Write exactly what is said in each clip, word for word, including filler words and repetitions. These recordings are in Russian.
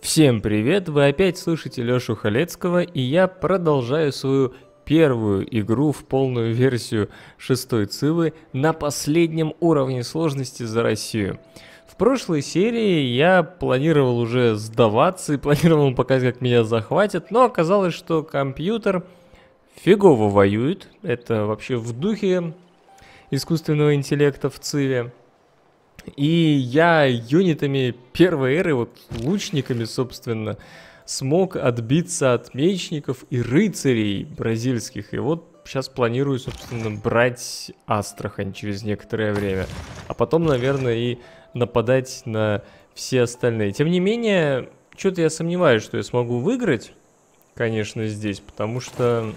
Всем привет! Вы опять слышите Лёшу Халецкого, и я продолжаю свою первую игру в полную версию шестой Цивы на последнем уровне сложности за Россию. В прошлой серии я планировал уже сдаваться и планировал показать, как меня захватят, но оказалось, что компьютер фигово воюет. Это вообще в духе искусственного интеллекта в Циве. И я юнитами первой эры, вот лучниками, собственно, смог отбиться от мечников и рыцарей бразильских. И вот сейчас планирую, собственно, брать Астрахань через некоторое время. А потом, наверное, и нападать на все остальные. Тем не менее, что-то я сомневаюсь, что я смогу выиграть, конечно, здесь. Потому что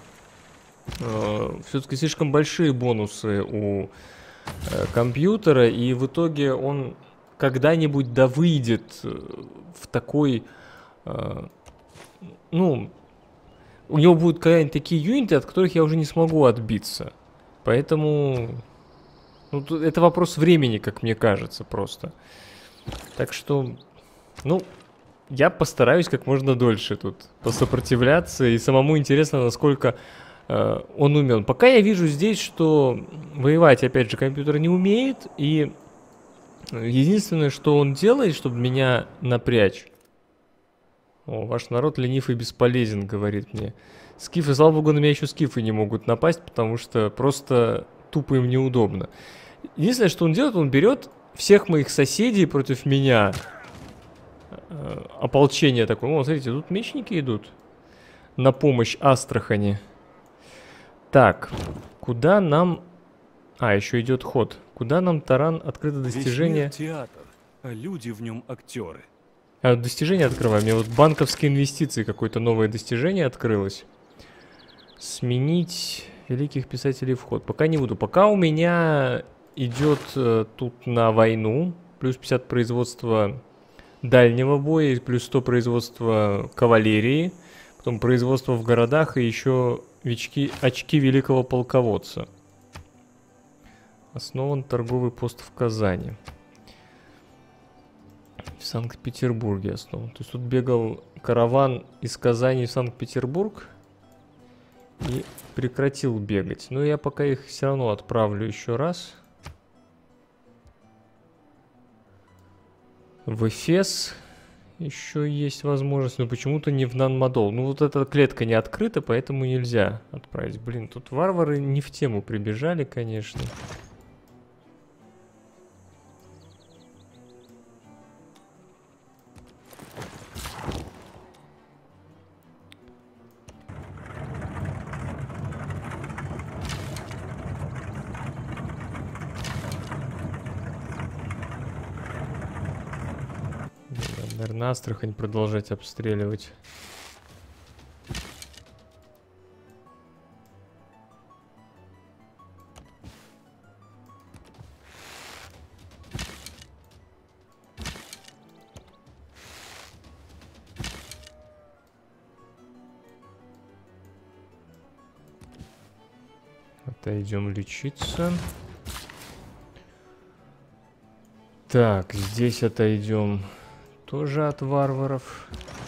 э, все-таки слишком большие бонусы у компьютера, и в итоге он когда-нибудь да выйдет в такой, э, ну, у него будут какие-нибудь такие юниты, от которых я уже не смогу отбиться. Поэтому, ну, это вопрос времени, как мне кажется, просто. Так что, ну, я постараюсь как можно дольше тут посопротивляться, и самому интересно, насколько он умен. Пока я вижу здесь, что воевать, опять же, компьютер не умеет, и единственное, что он делает, чтобы меня напрячь. О, ваш народ ленив и бесполезен, говорит мне. Скифы, слава богу, на меня еще скифы не могут напасть, потому что просто тупо им неудобно. Единственное, что он делает, он берет всех моих соседей против меня. Ополчение такое. О, смотрите, тут мечники идут на помощь Астрахани. Так, куда нам... А, еще идет ход. Куда нам таран открыто достижение? Весь мир театр, а люди в нем актеры. А, достижение открываем. Мне вот банковские инвестиции, какое-то новое достижение открылось. Сменить великих писателей в ход. Пока не буду. Пока у меня идет э, тут на войну. Плюс пятьдесят производства дальнего боя, плюс сто производства кавалерии. Потом производство в городах и еще... Очки, очки великого полководца. Основан торговый пост в Казани. В Санкт-Петербурге основан. То есть тут бегал караван из Казани в Санкт-Петербург и прекратил бегать. Но я пока их все равно отправлю еще раз. В Эфес еще есть возможность, но почему-то не в Нанмадол. Ну вот эта клетка не открыта, поэтому нельзя отправить. Блин, тут варвары не в тему прибежали, конечно. Наверное, Астрахань продолжать обстреливать. Отойдем лечиться. Так, здесь отойдем. Тоже от варваров.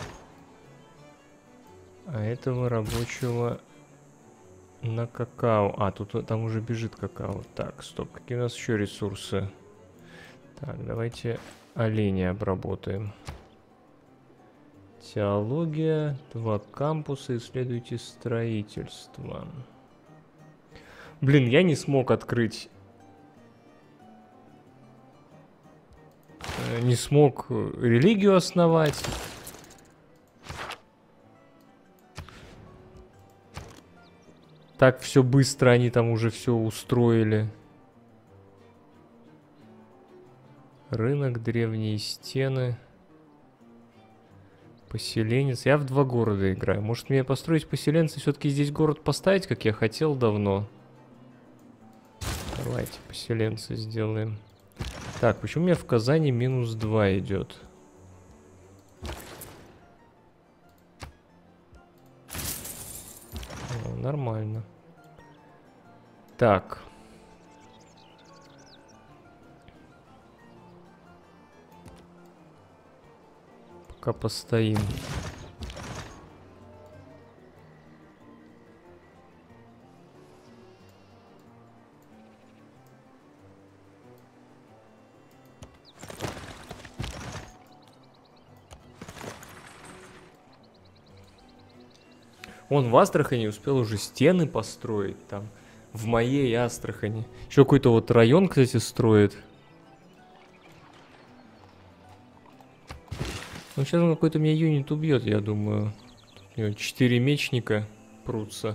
А этого рабочего на какао. А, тут там уже бежит какао. Так, стоп. Какие у нас еще ресурсы? Так, давайте оленя обработаем. Теология. Два кампуса. Исследуйте строительство. Блин, я не смог открыть... Не смог религию основать. Так все быстро они там уже все устроили. Рынок, древние стены. Поселенец. Я в два города играю. Может мне построить поселенца, все-таки здесь город поставить, как я хотел давно. Давайте поселенца сделаем. Так, почему у меня в Казани минус два идет? О, нормально. Так. Пока постоим. Он в Астрахани успел уже стены построить там. В моей Астрахани. Еще какой-то вот район, кстати, строит. Ну, сейчас он какой-то меня юнит убьет, я думаю. У него четыре мечника прутся.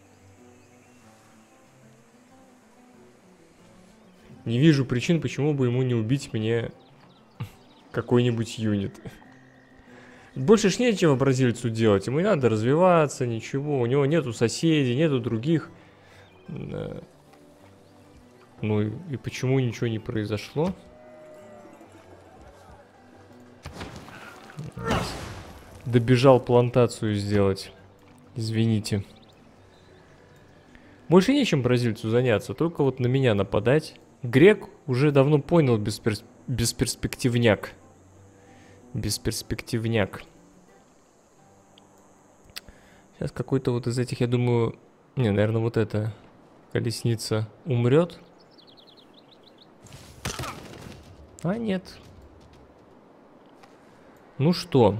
Не вижу причин, почему бы ему не убить мне какой-нибудь юнит. Больше ж нечего бразильцу делать. Ему не надо развиваться, ничего. У него нету соседей, нету других. Ну и, и почему ничего не произошло? Добежал плантацию сделать. Извините. Больше нечем бразильцу заняться, только вот на меня нападать. Грек уже давно понял бесперс... бесперспективняк. Бесперспективняк. Сейчас какой-то вот из этих, я думаю... Не, наверное, вот эта колесница умрет. А, нет. Ну что?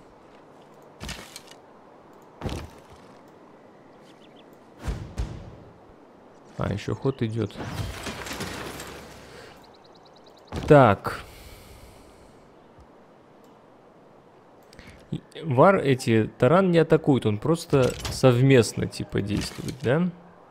А, еще ход идет. Так. Вар эти таран не атакует, он просто совместно типа действует, да?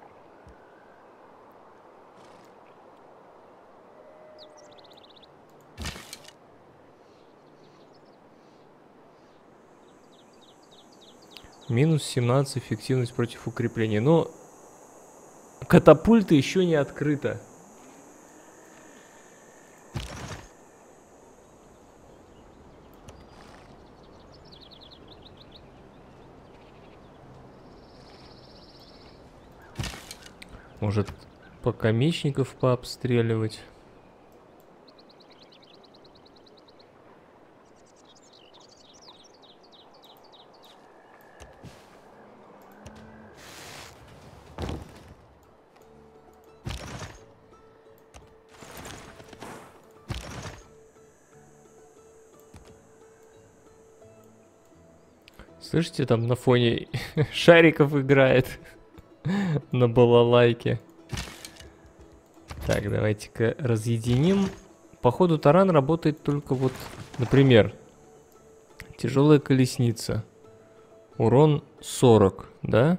Минус семнадцать эффективность против укрепления. Но катапульта еще не открыта. Может, пока мечников пообстреливать. Слышите, там на фоне шариков играет на балалайке. Так, давайте-ка разъединим. Походу таран работает только вот, например, тяжелая колесница. Урон сорок, да?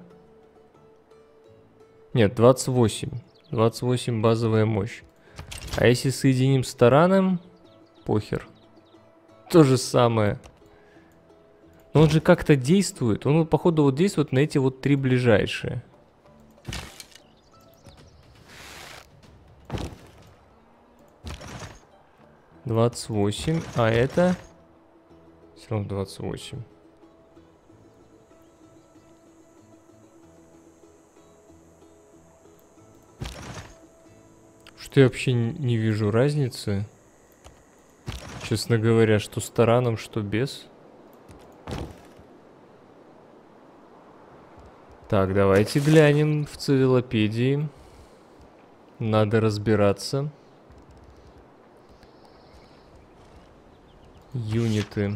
Нет, двадцать восемь. двадцать восемь базовая мощь. А если соединим с тараном, похер. То же самое. Но он же как-то действует. Он, походу, вот действует на эти вот три ближайшие. двадцать восемь. А это... Все равно двадцать восемь. Что я вообще не вижу разницы. Честно говоря, что с тараном, что без. Так, давайте глянем в цивилопедии. Надо разбираться. Юниты.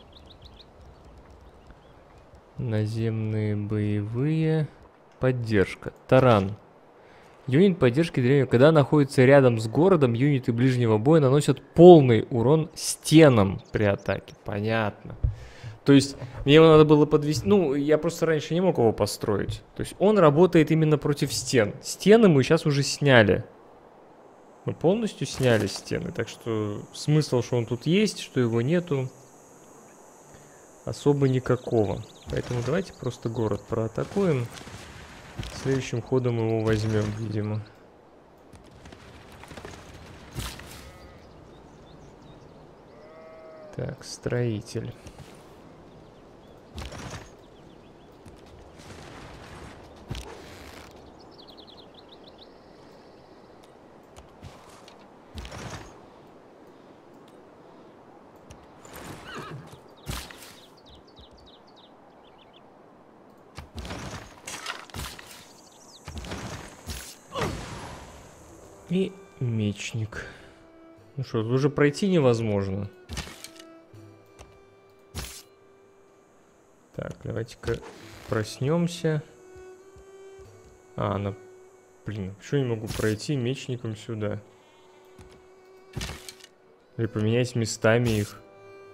Наземные боевые. Поддержка. Таран. Юнит поддержки древнего. Когда находится рядом с городом, юниты ближнего боя наносят полный урон стенам при атаке. Понятно. То есть мне его надо было подвести. Ну, я просто раньше не мог его построить. То есть он работает именно против стен. Стены мы сейчас уже сняли. Мы полностью сняли стены. Так что смысл, что он тут есть, что его нету, особо никакого. Поэтому давайте просто город проатакуем. Следующим ходом его возьмем, видимо. Так, строитель. И мечник. Ну что, уже пройти невозможно. Так, давайте-ка проснемся. А, она... Блин, почему я не могу пройти мечником сюда? Или поменять местами их?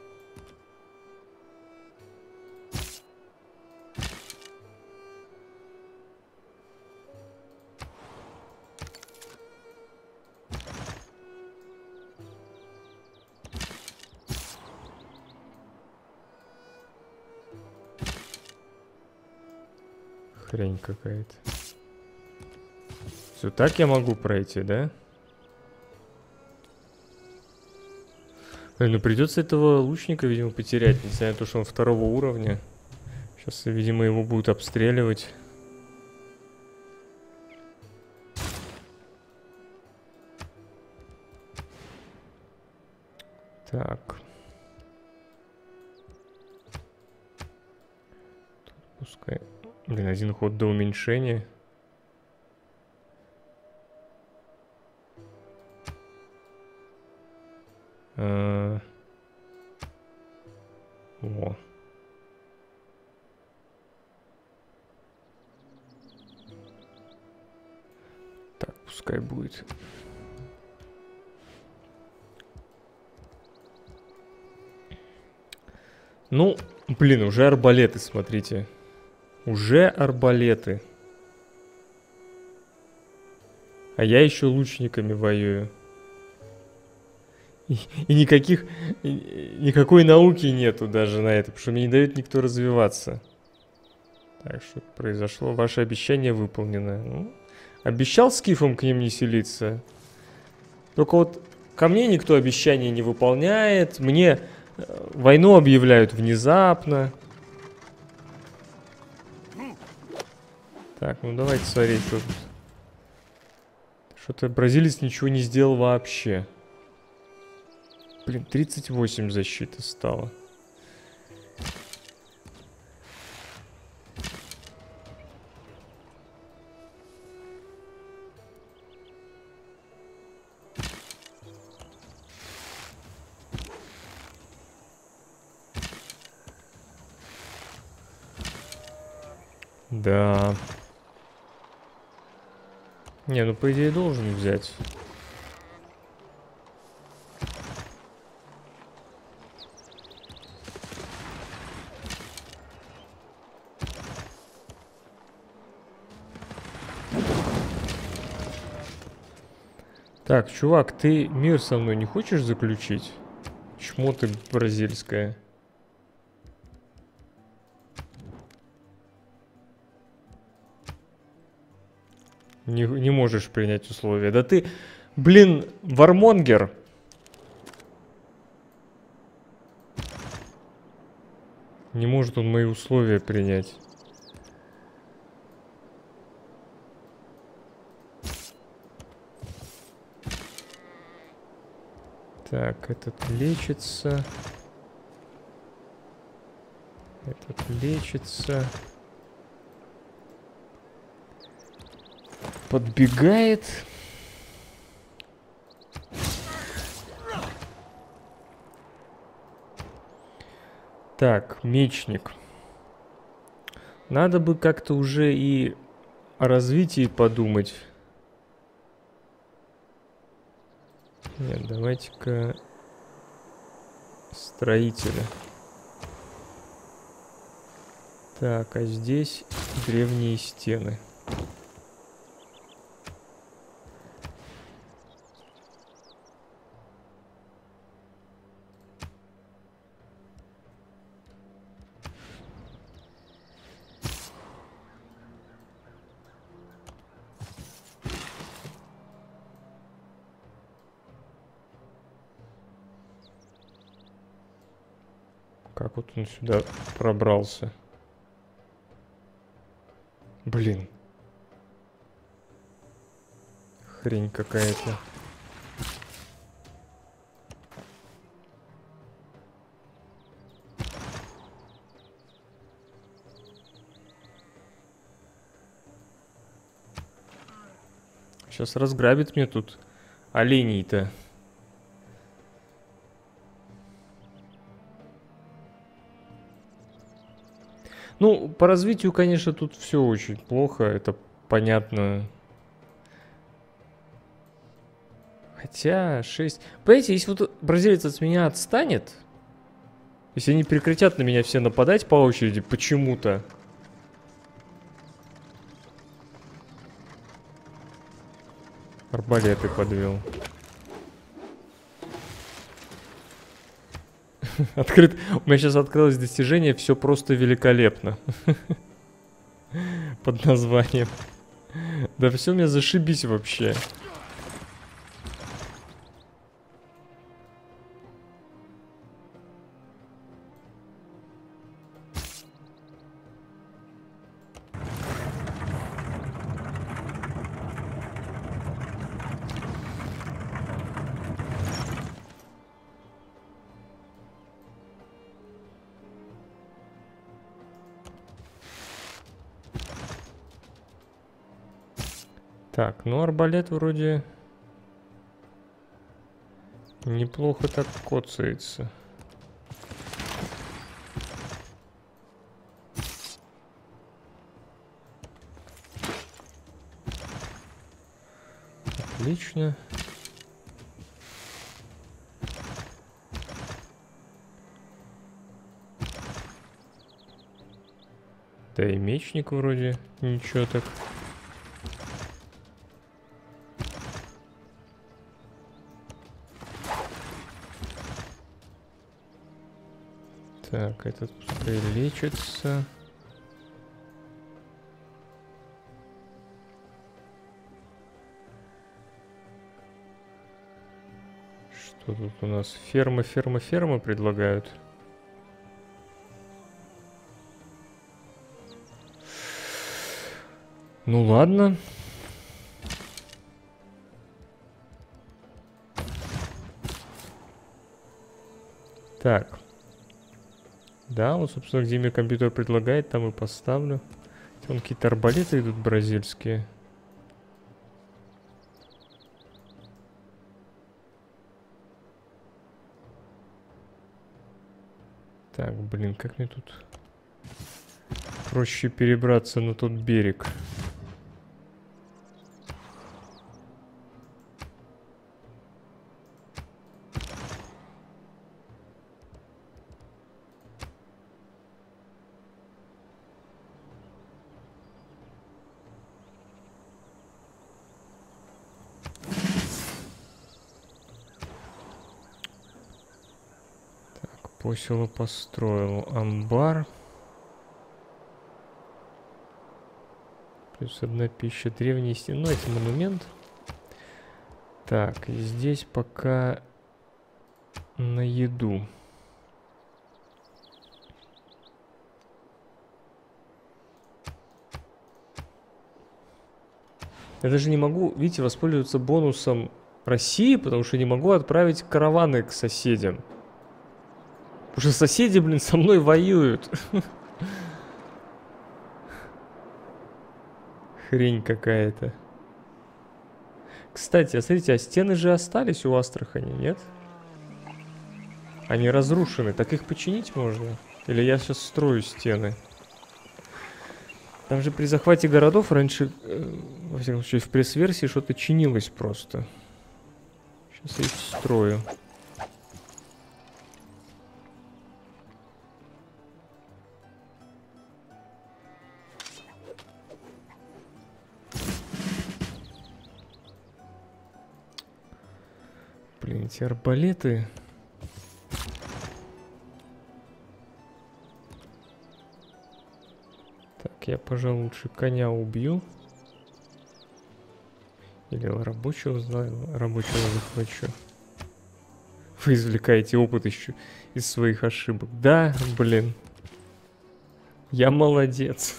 Хрень какая-то. Все, так я могу пройти, да? Ой, ну придется этого лучника, видимо, потерять, несмотря на то, что он второго уровня. Сейчас, видимо, его будут обстреливать. Так. Тут пускай... Блин, один ход до уменьшения. А... О. Так, пускай будет. Ну, блин, уже арбалеты, смотрите. Уже арбалеты. А я еще лучниками воюю. И, и никаких... И, никакой науки нету даже на это, потому что мне не дает никто развиваться. Так, что произошло? Ваше обещание выполнено. Ну, обещал скифам к ним не селиться. Только вот ко мне никто обещания не выполняет. Мне войну объявляют внезапно. Так, ну давайте смотреть, что тут. Что-то бразилец ничего не сделал вообще. Блин, тридцать восемь защиты стало. Да. Не, ну по идее должен взять. Так, чувак, ты мир со мной не хочешь заключить? Чмо ты бразильская. Не, не можешь принять условия. Да ты, блин, вармонгер. Не может он мои условия принять. Так, этот лечится. Этот лечится. Подбегает. Так, мечник. Надо бы как-то уже и о развитии подумать. Нет, давайте-ка строителя. Так, а здесь древние стены. Как вот он сюда пробрался? Блин. Хрень какая-то. сейчас разграбит мне тут оленей-то. Ну, по развитию, конечно, тут все очень плохо, это понятно. Хотя шесть... Понимаете, если вот бразилец от меня отстанет, если они прекратят на меня все нападать по очереди почему-то... Арбалеты подвел. Открыт. У меня сейчас открылось достижение «Все просто великолепно». Под названием. Да все у меня зашибись вообще. Так, ну арбалет вроде неплохо так коцается. Отлично. Да и мечник вроде ничего так. Так, этот пускай лечится. Что тут у нас? Ферма, ферма, ферма предлагают. Ну ладно. Так. Да, вот, собственно, где мне компьютер предлагает, там и поставлю. Вон какие-то арбалеты идут бразильские. Так, блин, как мне тут проще перебраться на тот берег. Посело построил амбар. Плюс одна пища, древней стены. Ну, это монумент. Так, и здесь пока на еду. Я даже не могу, видите, воспользоваться бонусом России, потому что не могу отправить караваны к соседям. Потому что соседи, блин, со мной воюют. Хрень какая-то. Кстати, а смотрите, а стены же остались у Астрахани, нет? Они разрушены. Так их починить можно? Или я сейчас строю стены? Там же при захвате городов раньше, э, во всяком случае, в пресс-версии что-то чинилось просто. Сейчас я их строю. Блин, эти арбалеты. Так, я, пожалуй, лучше коня убью. Или рабочего знаю, рабочего захвачу. Вы извлекаете опыт еще из своих ошибок. Да, блин. Я молодец.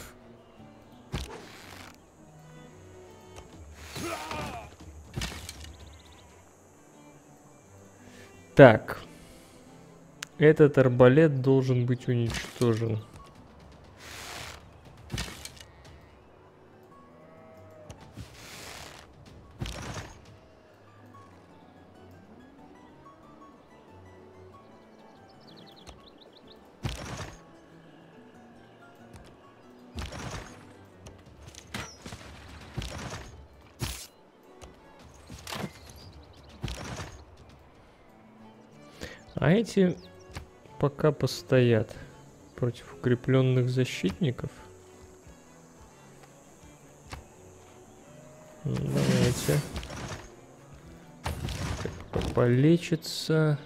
Так. Этот арбалет должен быть уничтожен. А эти пока постоят против укрепленных защитников. Давайте. Так, полечится.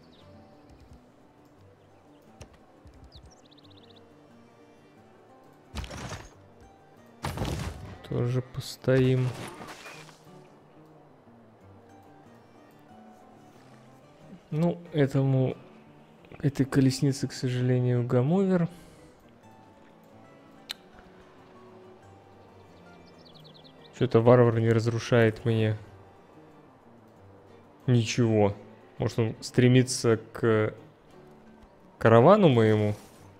Тоже постоим. Ну, этому... Этой колеснице, к сожалению, гамовер. Что-то варвар не разрушает мне ничего. Может, он стремится к каравану моему?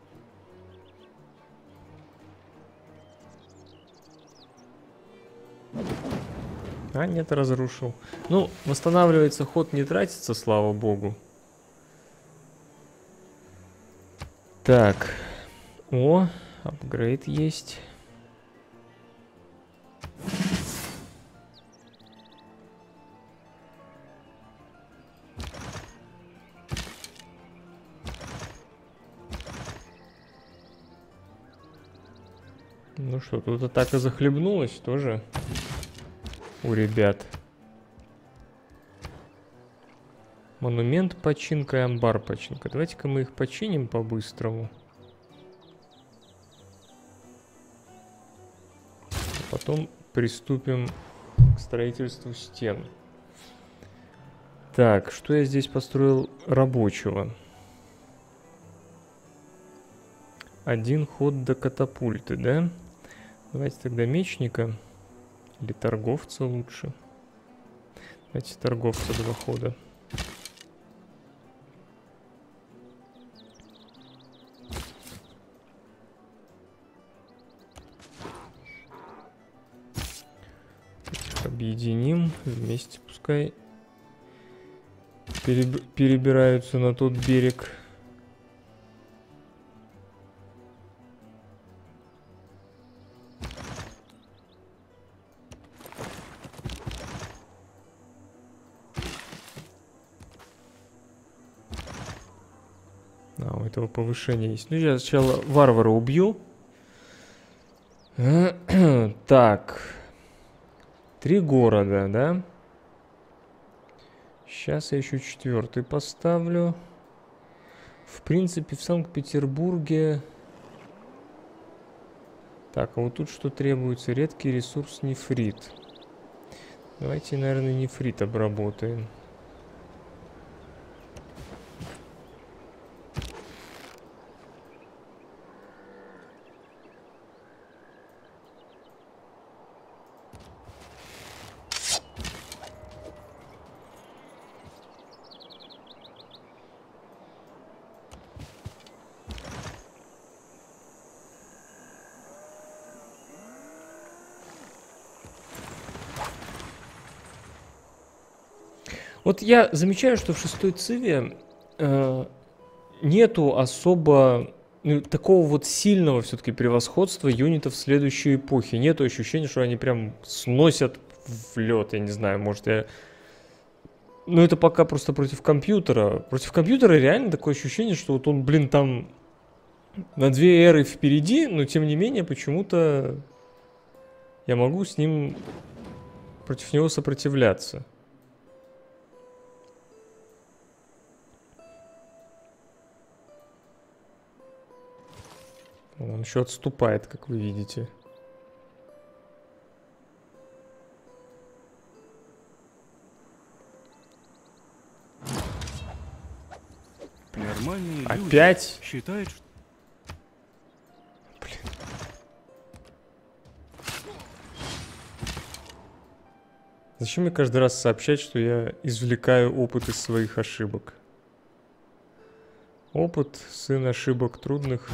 А, нет, разрушил. Ну, восстанавливается, ход не тратится, слава богу. Так. О, апгрейд есть. Ну что, тут атака захлебнулась тоже у ребят. Монумент починка и амбар починка. Давайте-ка мы их починим по-быстрому. А потом приступим к строительству стен. Так, что я здесь построил рабочего? Один ход до катапульты, да? Давайте тогда мечника. Или торговца лучше. Давайте торговца два хода. Объединим. Вместе пускай переб... перебираются на тот берег. А, у этого повышения есть. Ну, я сначала варвара убью. Так. Три города, да? Сейчас я еще четвертый поставлю. В принципе, в Санкт-Петербурге... Так, а вот тут что требуется? Редкий ресурс нефрит. Давайте, наверное, нефрит обработаем. Вот я замечаю, что в шестой циве э, нету особо ну, такого вот сильного все-таки превосходства юнитов следующей эпохи. Нету ощущения, что они прям сносят в лед. Я не знаю, может я... Ну это пока просто против компьютера. Против компьютера реально такое ощущение, что вот он, блин, там на две эры впереди, но тем не менее почему-то я могу с ним, против него сопротивляться. Он еще отступает, как вы видите. Нормальные Опять? люди считают, что... Блин. Зачем мне каждый раз сообщать, что я извлекаю опыт из своих ошибок? Опыт, сын ошибок трудных,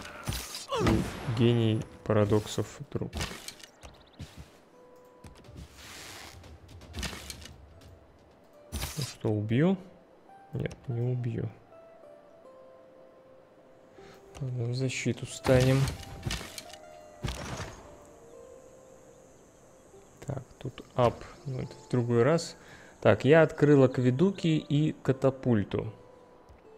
гений парадоксов друг. Ну что, убью? Нет, не убью. Ладно, в защиту станем. Так, тут ап, ну это в другой раз. Так, я открыл акведуки и катапульту.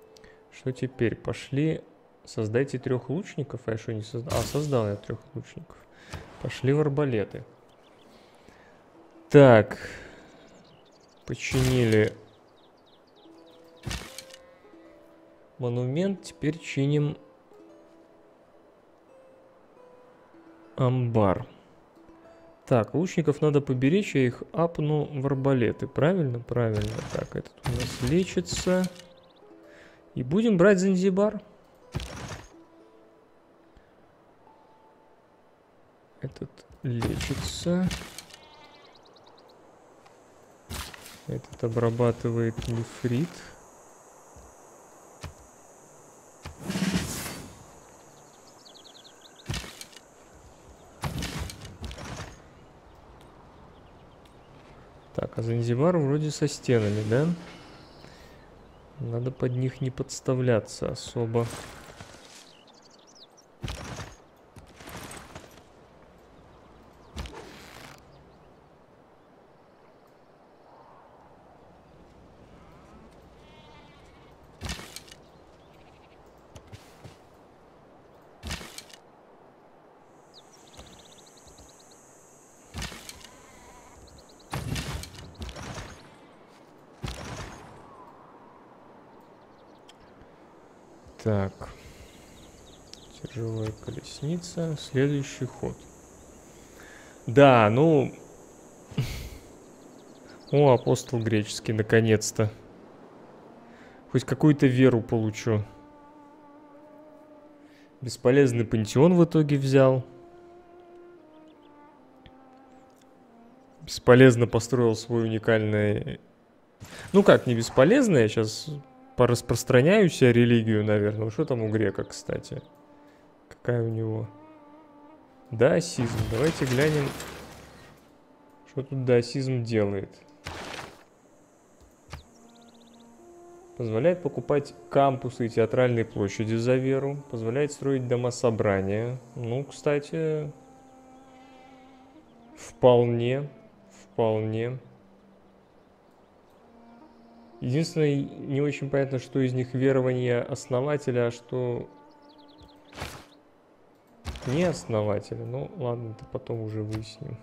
Что теперь? Пошли. Создайте трех лучников. А я что не создал? А, создал я трех лучников. Пошли в арбалеты. Так. Починили монумент. Теперь чиним амбар. Так, лучников надо поберечь, я их апну в арбалеты. Правильно? Правильно. Так, этот у нас лечится. И будем брать Занзибар. Этот лечится. Этот обрабатывает нефрит. Так, а Занзибар вроде со стенами, да? Надо под них не подставляться особо. Так. Тяжелая колесница. Следующий ход. Да, ну... О, апостол греческий, наконец-то. Хоть какую-то веру получу. Бесполезный пантеон в итоге взял. Бесполезно построил свой уникальный... Ну как, не бесполезно, я сейчас пораспространяю себе религию, наверное. Что там у грека, кстати? Какая у него? Даосизм. Давайте глянем, что тут даосизм делает. Позволяет покупать кампусы и театральные площади за веру. Позволяет строить дома собрания. Ну, кстати, вполне, вполне. Единственное, не очень понятно, что из них верование основателя, а что не основателя. Ну, ладно, это потом уже выясним.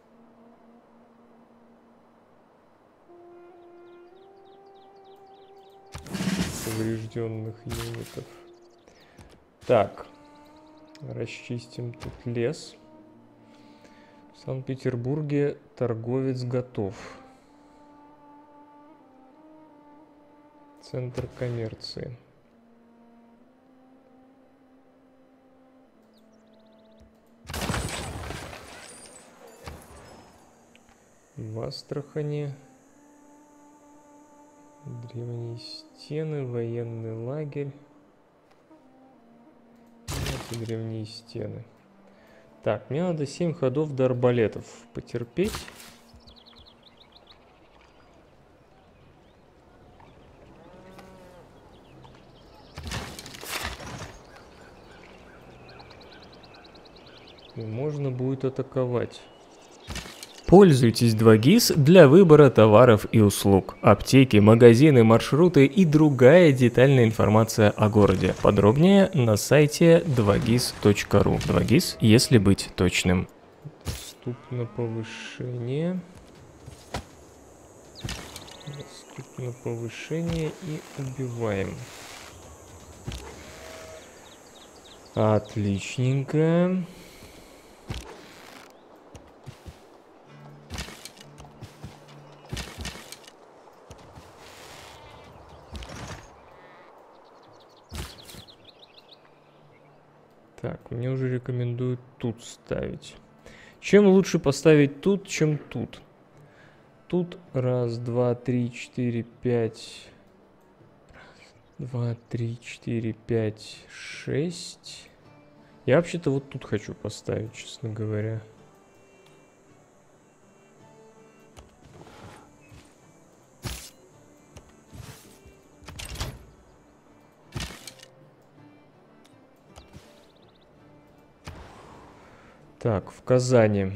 Поврежденных юнитов. Так, расчистим тут лес. В Санкт-Петербурге торговец готов. Центр коммерции. В Астрахани древние стены, военный лагерь. Эти древние стены. Так, мне надо семь ходов до арбалетов потерпеть. И можно будет атаковать. Пользуйтесь два гис для выбора товаров и услуг. Аптеки, магазины, маршруты и другая детальная информация о городе. Подробнее на сайте два гис точка ру. два гис, если быть точным. Доступно повышение. Доступно повышение и убиваем. Отличненько. Так, мне уже рекомендуют тут ставить. Чем лучше поставить тут, чем тут? Тут раз, два, три, четыре, пять. Два, три, четыре, пять, шесть. Я вообще-то вот тут хочу поставить, честно говоря. Так, в Казани.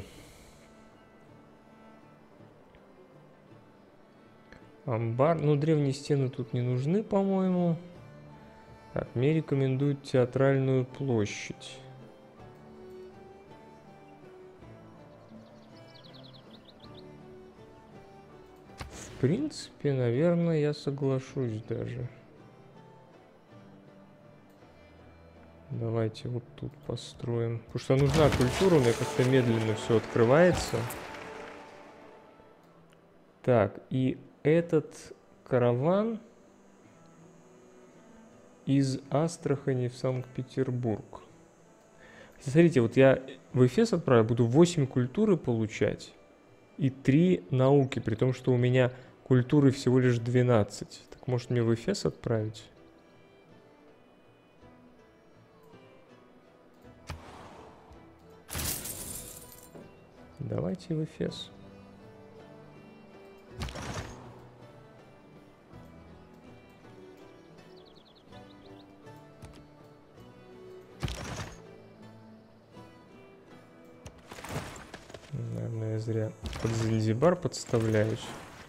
Амбар. Ну, древние стены тут не нужны, по-моему. Так, мне рекомендуют театральную площадь. В принципе, наверное, я соглашусь даже. Давайте вот тут построим. Потому что нужна культура, у меня как-то медленно все открывается. Так, и этот караван из Астрахани в Санкт-Петербург. Смотрите, вот я в Эфес отправлю, буду восемь культуры получать и три науки, при том, что у меня культуры всего лишь двенадцать. Так может мне в Эфес отправить? Давайте в Эфес. Наверное, я зря под Занзибар подставляюсь.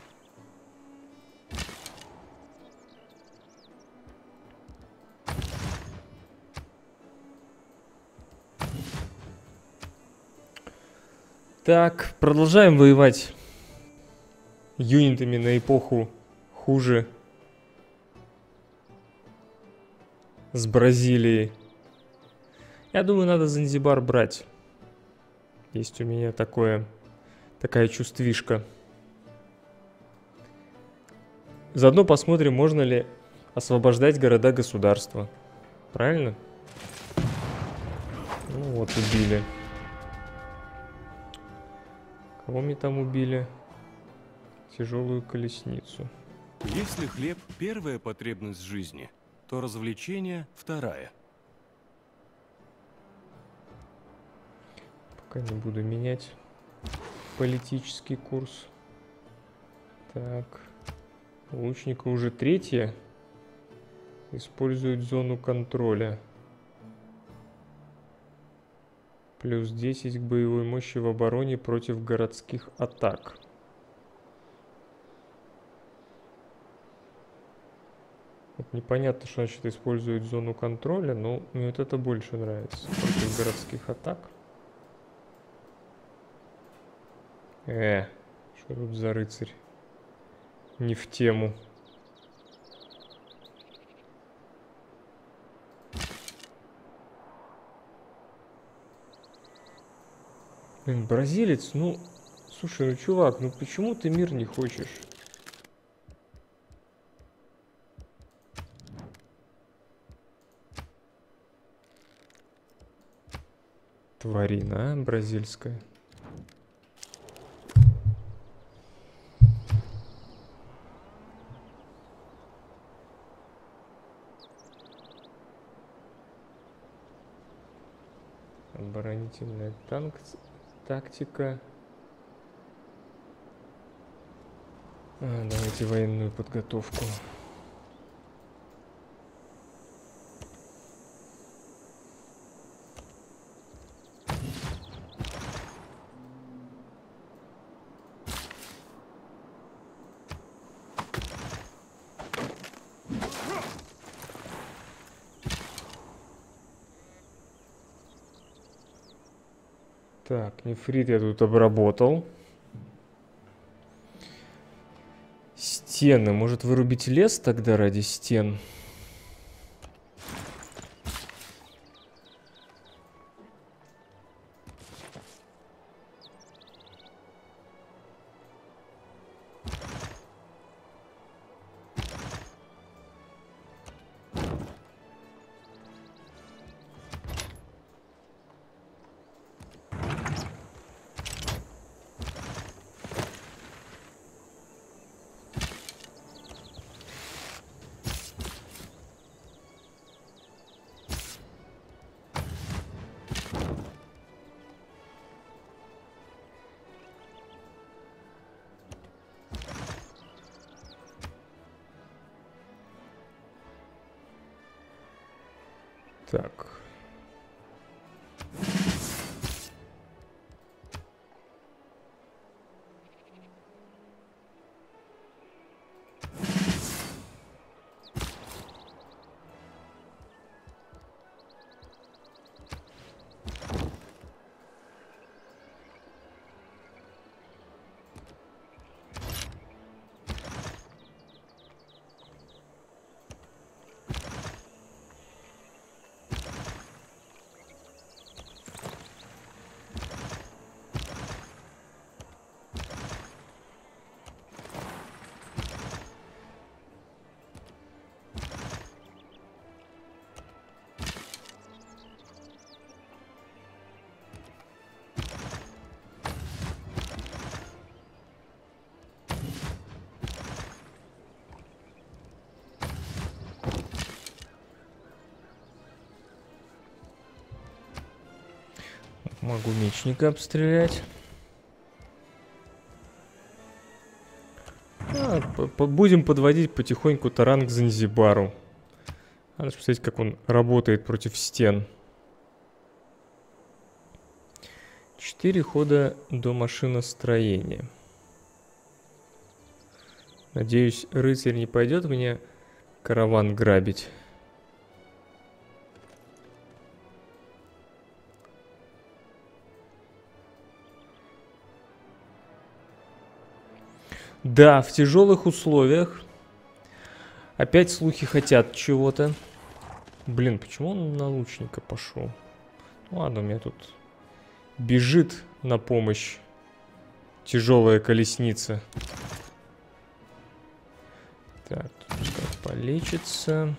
Так, продолжаем воевать юнитами на эпоху хуже с Бразилией. Я думаю, надо Занзибар брать. Есть у меня такое, такая чувствишка. Заодно посмотрим, можно ли освобождать города-государства. Правильно? Ну вот, убили. Кого мне там убили? Тяжелую колесницу. Если хлеб – первая потребность жизни, то развлечение – вторая. Пока не буду менять политический курс. Так. Лучника уже третья. Использует зону контроля. Плюс десять к боевой мощи в обороне против городских атак. Вот непонятно, что значит использует зону контроля, но мне вот это больше нравится. Против городских атак. Э, что тут за рыцарь? Не в тему. Блин, бразилец, ну, слушай, ну, чувак, ну почему ты мир не хочешь? Тварина, а, бразильская. Оборонительная танк, тактика. А, давайте военную подготовку. Так, нефрит я тут обработал. Стены. Может вырубить лес тогда ради стен? Так. Могу мечника обстрелять. А, по -по будем подводить потихоньку таран к Занзибару. Надо посмотреть, как он работает против стен. Четыре хода до машиностроения. Надеюсь, рыцарь не пойдет мне караван грабить. Да, в тяжелых условиях. Опять слухи хотят чего-то. Блин, почему он на лучника пошел? Ну, ладно, у меня тут бежит на помощь тяжелая колесница. Так, тут пускай полечится.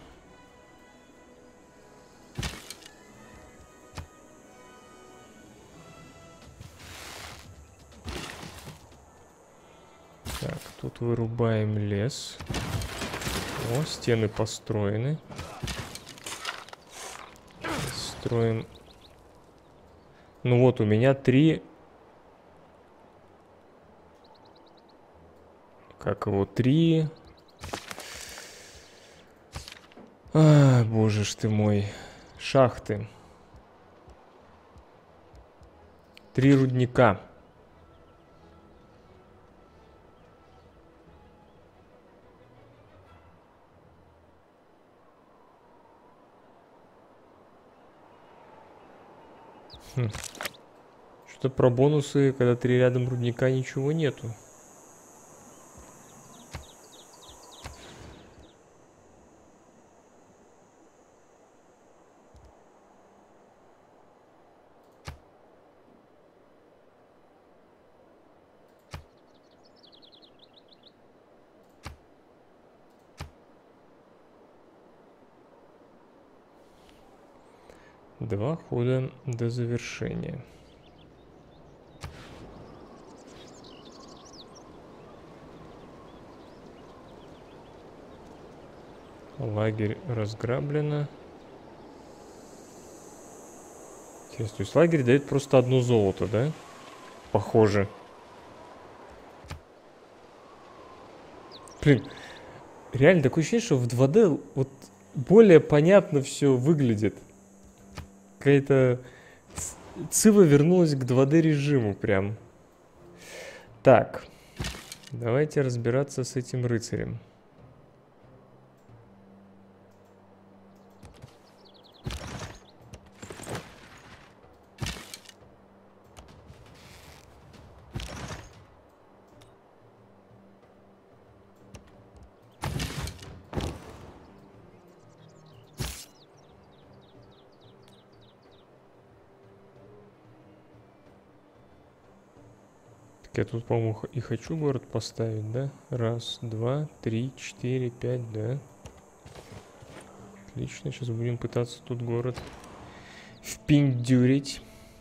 Так, тут вырубаем лес. О, стены построены. Строим. Ну вот, у меня три... Как его? Три... А, боже ж ты мой. Шахты. Три рудника. Хм. Что-то про бонусы, когда три рядом рудника, ничего нету. Два хода до завершения. Лагерь разграблено. Интересно, то есть лагерь дает просто одно золото, да? Похоже. Блин, реально такое ощущение, что в два дэ вот более понятно все выглядит. Какая-то Цива вернулась к два дэ режиму прям. Так, давайте разбираться с этим рыцарем. Я тут, по-моему, и хочу город поставить, да? Раз, два, три, четыре, пять, да. Отлично, сейчас будем пытаться тут город впендюрить.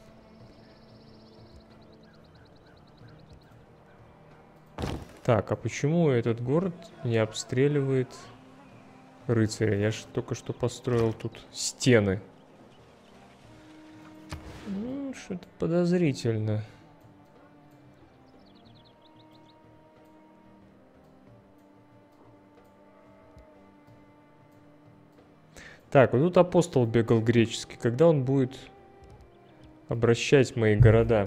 Так, а почему этот город не обстреливает рыцаря? Я же только что построил тут стены. Ну, что-то подозрительно. Так, вот тут апостол бегал греческий. Когда он будет обращать мои города?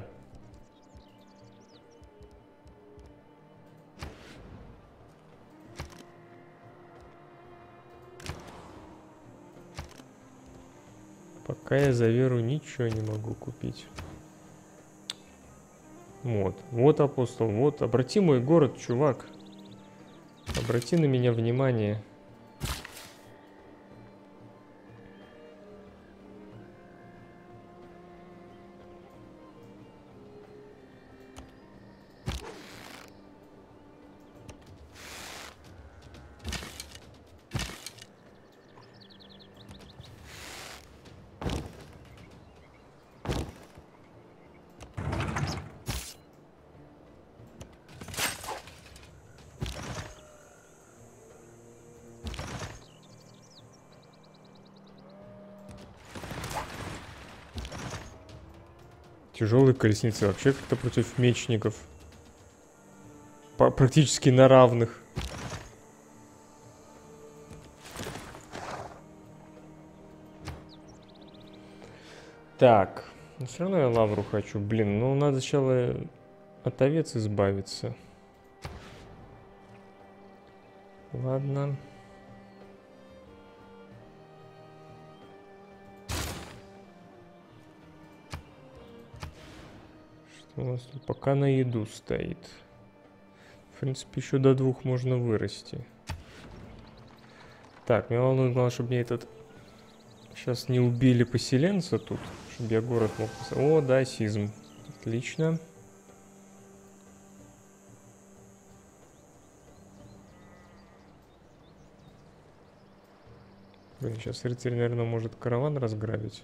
Пока я за веру ничего не могу купить. Вот, вот апостол, вот. Обрати мой город, чувак. Обрати на меня внимание. Тяжелые колесницы вообще как-то против мечников. По практически на равных. Так. Но все равно я лавру хочу. Блин, ну надо сначала от овец избавиться. Ладно. Что у нас тут? Пока на еду стоит. В принципе, еще до двух можно вырасти. Так, мне волнует, главное, чтобы мне этот... Сейчас не убили поселенца тут. Чтобы я город мог... О, да, сизм. Отлично. Блин, сейчас рыцарь, наверное, может караван разграбить.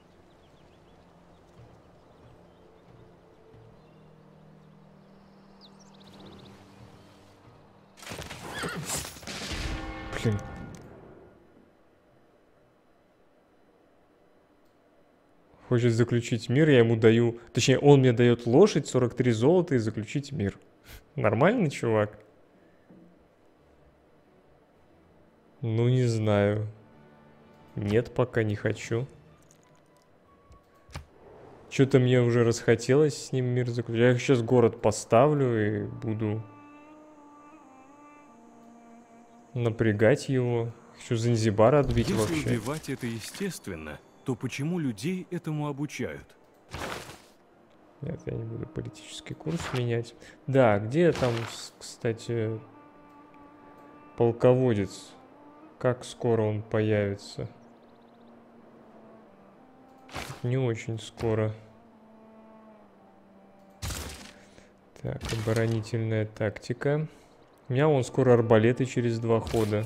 Блин. Хочет заключить мир, я ему даю... Точнее, он мне дает лошадь, сорок три золота и заключить мир. Нормальный чувак? Ну, не знаю. Нет, пока не хочу. Что-то мне уже расхотелось с ним мир заключить. Я сейчас город поставлю и буду напрягать его. Хочу Занзибар отбить. Если вообще. убивать это естественно, то почему людей этому обучают? Нет, я не буду политический курс менять. Да, где там, кстати, полководец? Как скоро он появится? Не очень скоро. Так, оборонительная тактика. У меня вон скоро арбалеты через два хода.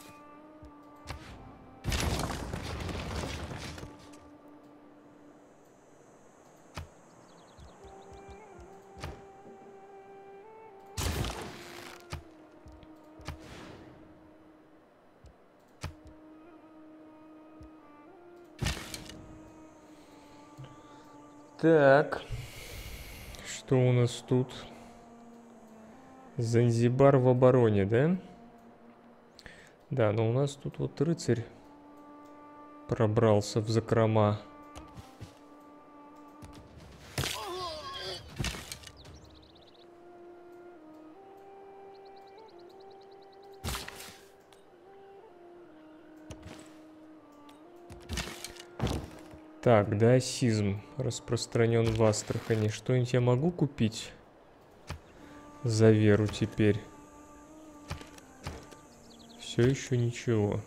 Так, что у нас тут? Занзибар в обороне, да? Да, но у нас тут вот рыцарь пробрался в закрома. Так, даосизм распространен в Астрахани. Что-нибудь я могу купить за веру теперь? Все еще ничего.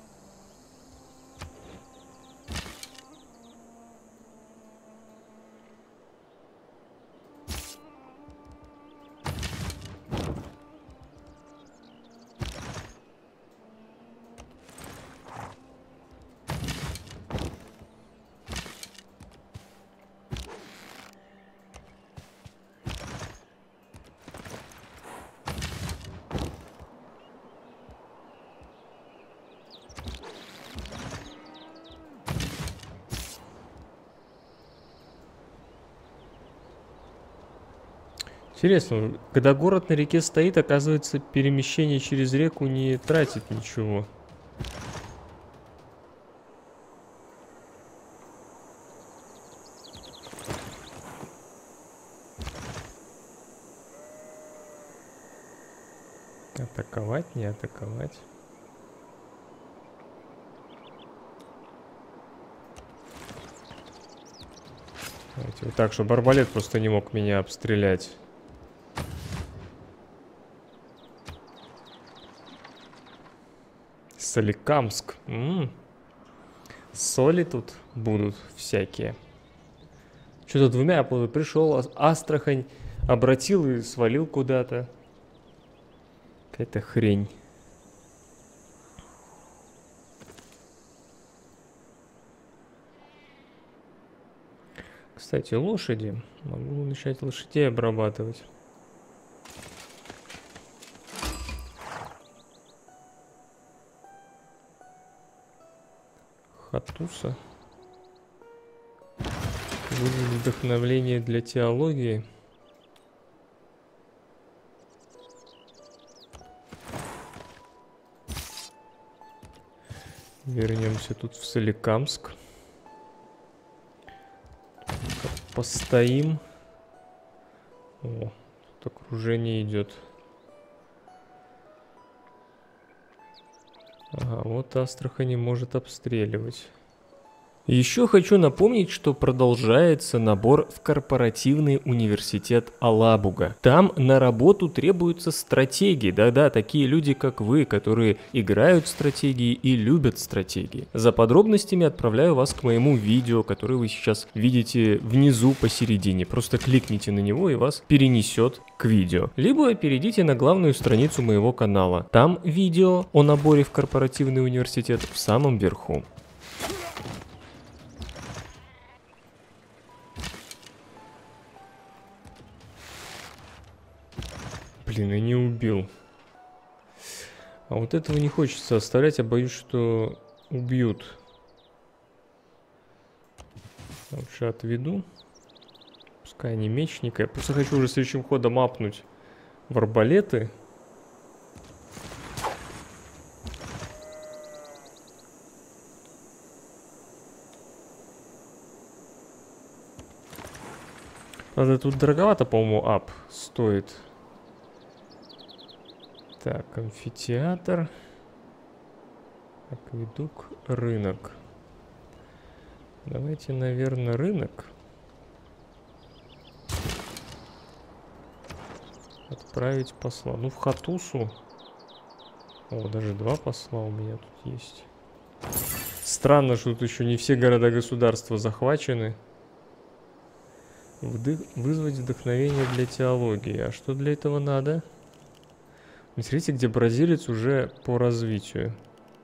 Интересно, когда город на реке стоит, оказывается, перемещение через реку не тратит ничего. Атаковать, не атаковать. Давайте вот так, чтобы арбалет просто не мог меня обстрелять. Соликамск. М-м. Соли тут будут всякие. Что-то двумя я помню, пришел, Астрахань обратил и свалил куда-то. Какая-то хрень. Кстати, лошади. Могу начать лошадей обрабатывать. Хатуса. Будет вдохновление для теологии. Вернемся тут в Соликамск. Постоим. О, тут окружение идет. Ага, вот Астрахань может обстреливать. Еще хочу напомнить, что продолжается набор в корпоративный университет Алабуга. Там на работу требуются стратегии, да-да, такие люди, как вы, которые играют в стратегии и любят стратегии. За подробностями отправляю вас к моему видео, которое вы сейчас видите внизу посередине. Просто кликните на него и вас перенесет к видео. Либо перейдите на главную страницу моего канала. Там видео о наборе в корпоративный университет в самом верху. Блин, и не убил. А вот этого не хочется оставлять, я боюсь, что убьют. Лучше отведу. Пускай они мечника. Я просто хочу уже следующим ходом апнуть в арбалеты. Правда, тут дороговато, по-моему, ап стоит. Так, амфитеатр, акведук, рынок. Давайте, наверное, рынок. Отправить посла. Ну, в Хатусу. О, даже два посла у меня тут есть. Странно, что тут еще не все города-государства захвачены. Вдых... Вызвать вдохновение для теологии. А что для этого надо? Смотрите, где бразилец уже по развитию.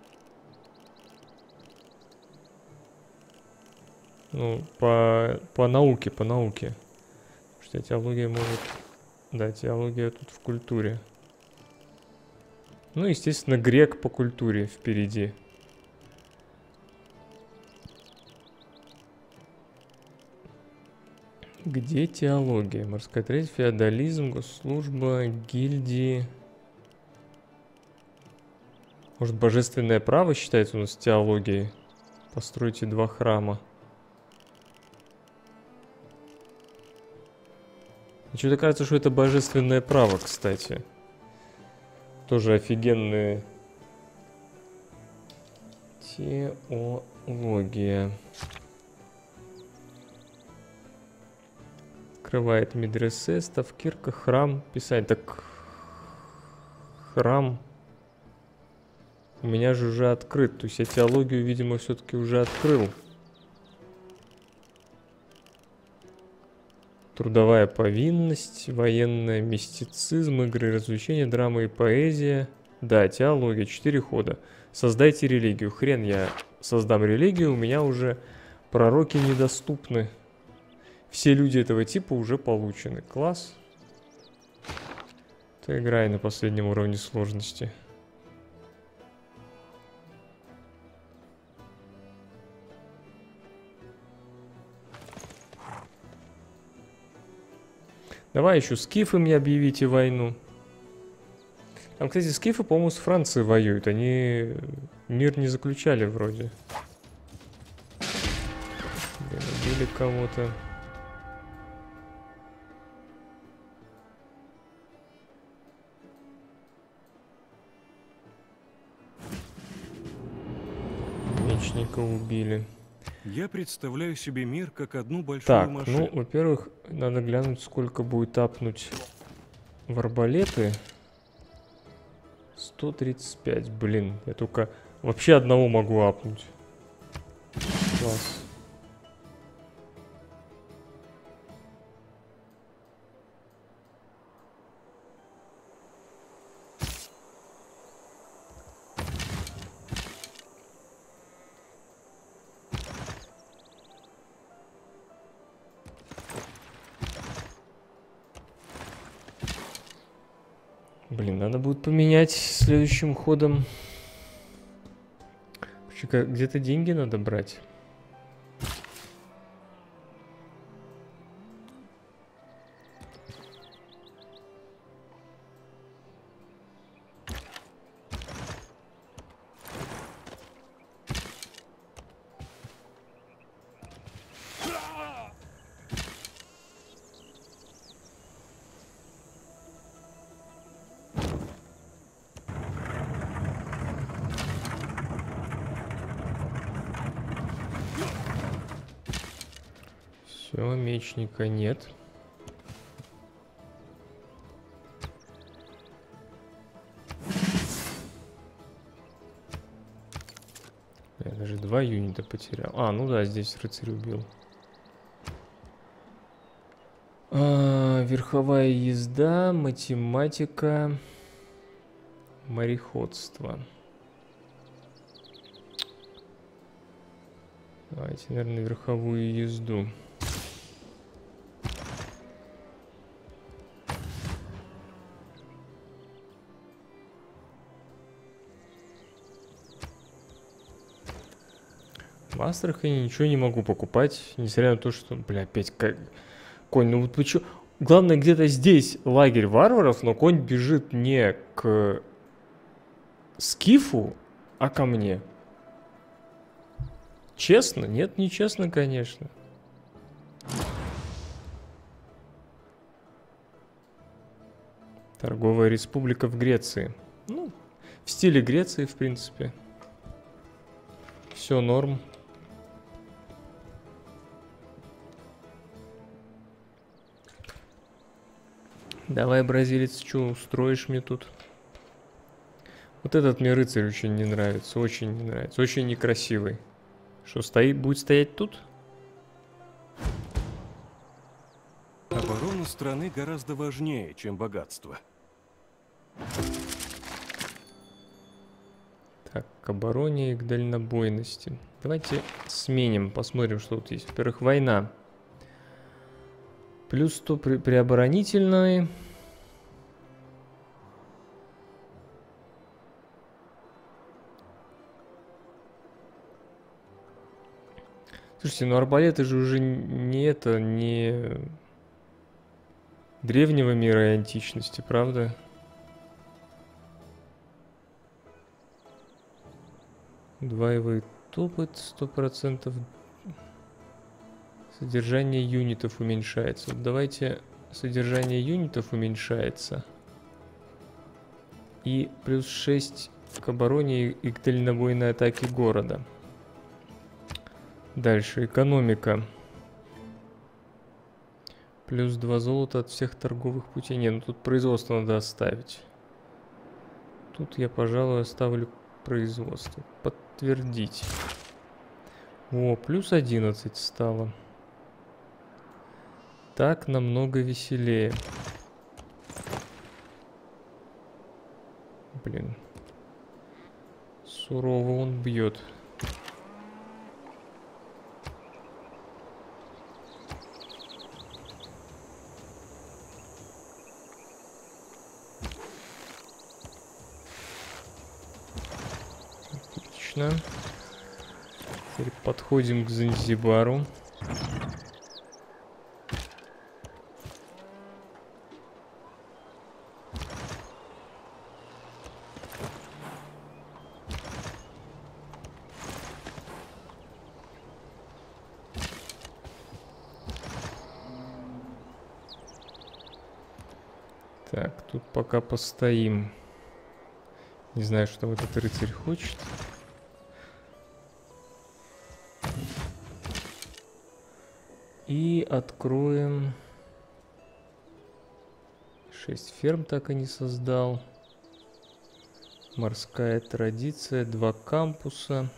Ну, по, по науке, по науке. Потому что теология может... Да, теология тут в культуре. Ну, естественно, грек по культуре впереди. Где теология? Морская треть, феодализм, госслужба, гильдии... Может, божественное право считается у нас теологией? Постройте два храма. Что-то кажется, что это божественное право, кстати. Тоже офигенная теология. Открывает медресе, ставкирка, храм. Писать так. Храм. У меня же уже открыт. То есть я теологию, видимо, все-таки уже открыл. Трудовая повинность, военная, мистицизм, игры и развлечения, драма и поэзия. Да, теология, четыре хода. Создайте религию. Хрен я создам религию, у меня уже пророки недоступны. Все люди этого типа уже получены. Класс. Ты играй на последнем уровне сложности. Давай еще скифы мне объявите войну. Там, кстати, скифы, по-моему, с Францией воюют. Они мир не заключали вроде. Блин, убили кого-то. Мечника убили. Я представляю себе мир как одну большую так, машину. ну, во-первых, надо глянуть, сколько будет апнуть в арбалеты. сто тридцать пять, блин, я только вообще одного могу апнуть. Класс. Блин, надо будет поменять следующим ходом. Где-то деньги надо брать. Все, мечника нет. Я даже два юнита потерял. А, ну да, здесь рыцарь убил. А, верховая езда, математика, мореходство. Давайте, наверное, верховую езду. В Астрахани ничего не могу покупать, несмотря на то, что, бля, опять как... Конь, ну вот почему... Главное, где-то здесь лагерь варваров, но конь бежит не к скифу, а ко мне. Честно? Нет, не честно, конечно. Торговая республика в Греции. Ну, в стиле Греции, в принципе. Все норм. Давай, бразилец, что устроишь мне тут? Вот этот мне рыцарь очень не нравится, очень не нравится, очень некрасивый. Что, стоит, будет стоять тут? Оборона страны гораздо важнее, чем богатство. Так, к обороне и к дальнобойности. Давайте сменим, посмотрим, что тут есть. Во-первых, война. Плюс сто при, при оборонительной. Слушайте, ну арбалеты же уже не это, не древнего мира и античности, правда? Удваивает опыт, сто процентов. Содержание юнитов уменьшается. Вот давайте содержание юнитов уменьшается. И плюс шесть к обороне и к дальнобойной атаке города. Дальше экономика. Плюс два золота от всех торговых путей. Не, ну тут производство надо оставить. Тут я, пожалуй, оставлю производство. Подтвердить. О, плюс одиннадцать стало. Так намного веселее. Блин. Сурово он бьет. Отлично. Теперь подходим к Занзибару. Так, тут пока постоим. Не знаю, что этот рыцарь хочет. И откроем... шесть ферм так и не создал. Морская традиция, два кампуса.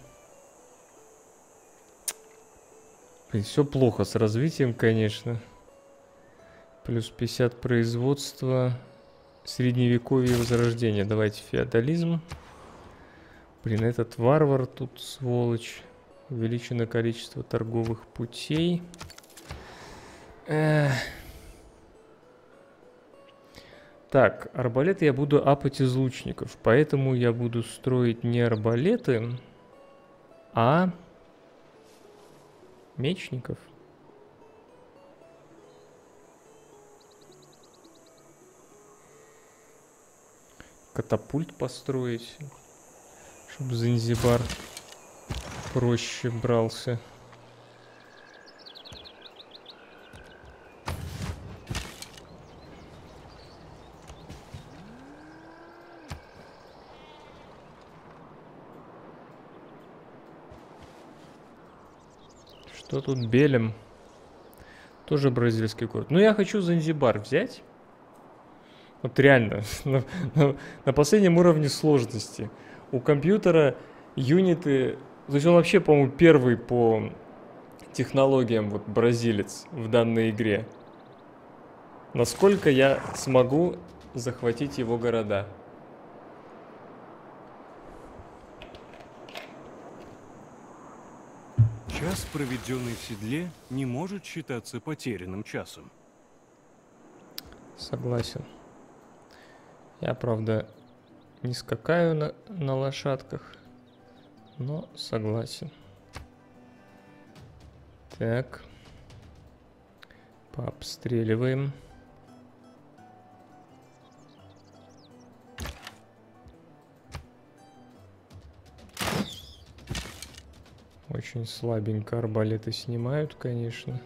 Блин, все плохо с развитием, конечно. Плюс пятьдесят производства. Средневековье и возрождение. Давайте феодализм. Блин, этот варвар тут сволочь. Увеличено количество торговых путей. Эх. Так, арбалеты я буду апать из лучников. Поэтому я буду строить не арбалеты, а мечников. Катапульт построить, чтобы Занзибар проще брался. Что тут белим? Тоже бразильский город. Ну, я хочу Занзибар взять. Вот реально, на, на, на последнем уровне сложности. У компьютера юниты... То есть он вообще, по-моему, первый по технологиям, вот, бразилец в данной игре. Насколько я смогу захватить его города? Час, проведенный в седле, не может считаться потерянным часом. Согласен. Я, правда, не скакаю на, на лошадках, но согласен. Так. Пообстреливаем. Очень слабенько арбалеты снимают, конечно.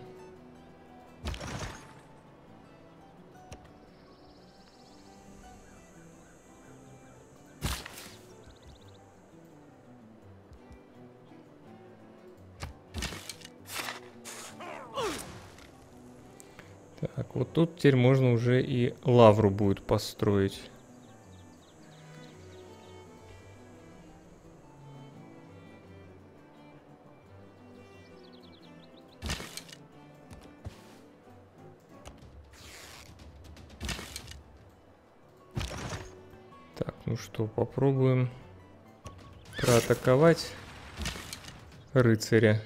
Так, вот тут теперь можно уже и лавру будет построить. Так, ну что, попробуем проатаковать рыцаря.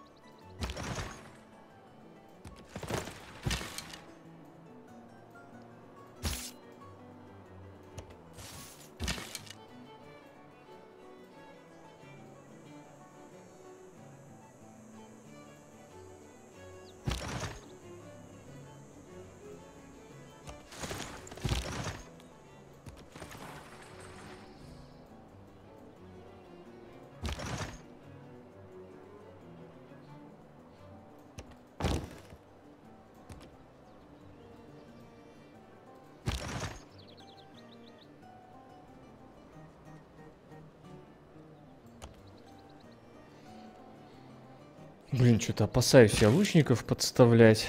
Блин, что-то опасаюсь я лучников подставлять.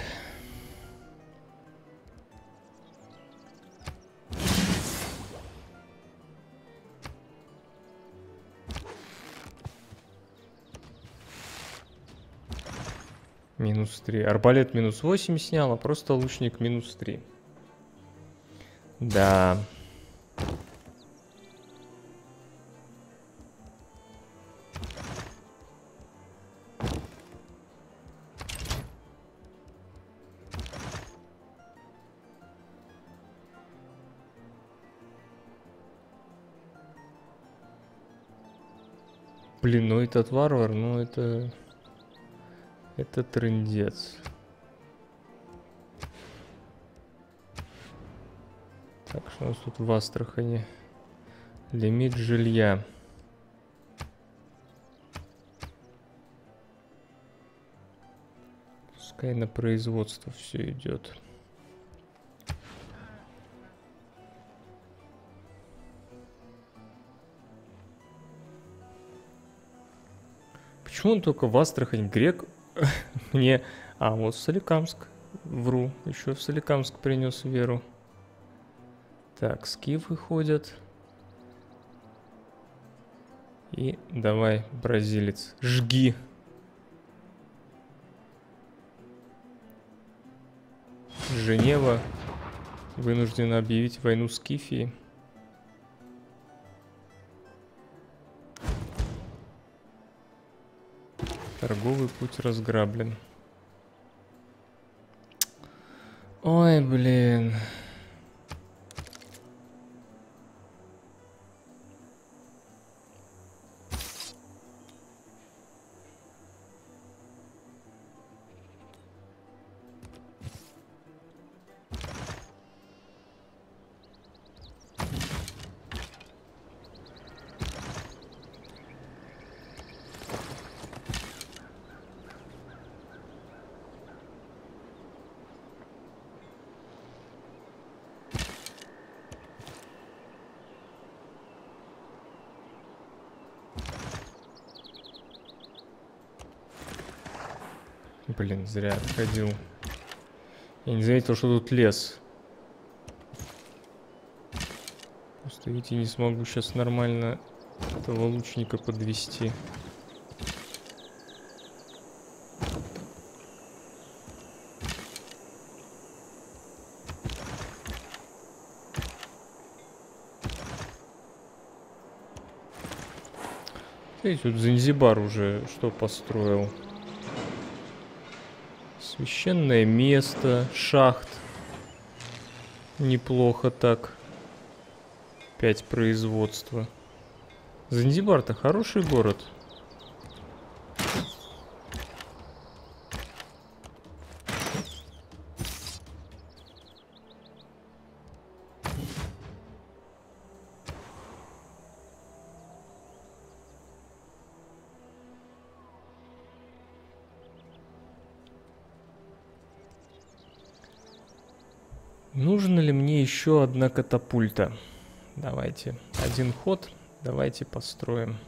Минус три. Арбалет минус восемь снял, а просто лучник минус три. Да. Блин, ну этот варвар, ну это... Это трындец. Так, что у нас тут в Астрахани? Лимит жилья. Пускай на производство все идет. Почему он только в Астрахань? Грек мне... А, вот в Соликамск. Вру. Еще в Соликамск принес веру. Так, скифы ходят. И давай, бразилец, жги. Женева вынуждена объявить войну Скифии. Торговый путь разграблен. Ой, блин. Блин, зря отходил. Я не заметил, что тут лес. Просто, видите, не смогу сейчас нормально этого лучника подвести. Смотрите, тут Занзибар уже что построил. Священное место, шахт. Неплохо так. Пять производства. Занзибар-то хороший город. Нужна ли мне еще одна катапульта? Давайте. Один ход. Давайте построим.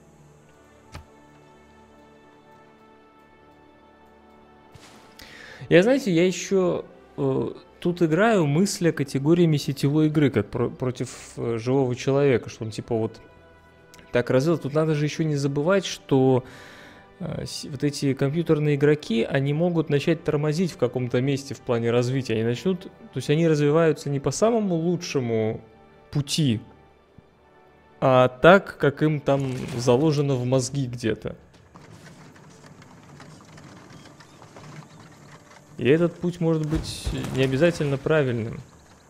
Я, знаете, я еще э, тут играю мысля категориями сетевой игры, как про против э, живого человека, что он типа вот так развил. Тут надо же еще не забывать, что э, вот эти компьютерные игроки, они могут начать тормозить в каком-то месте в плане развития. Они начнут, то есть они развиваются не по самому лучшему пути, а так, как им там заложено в мозги где-то. И этот путь может быть не обязательно правильным.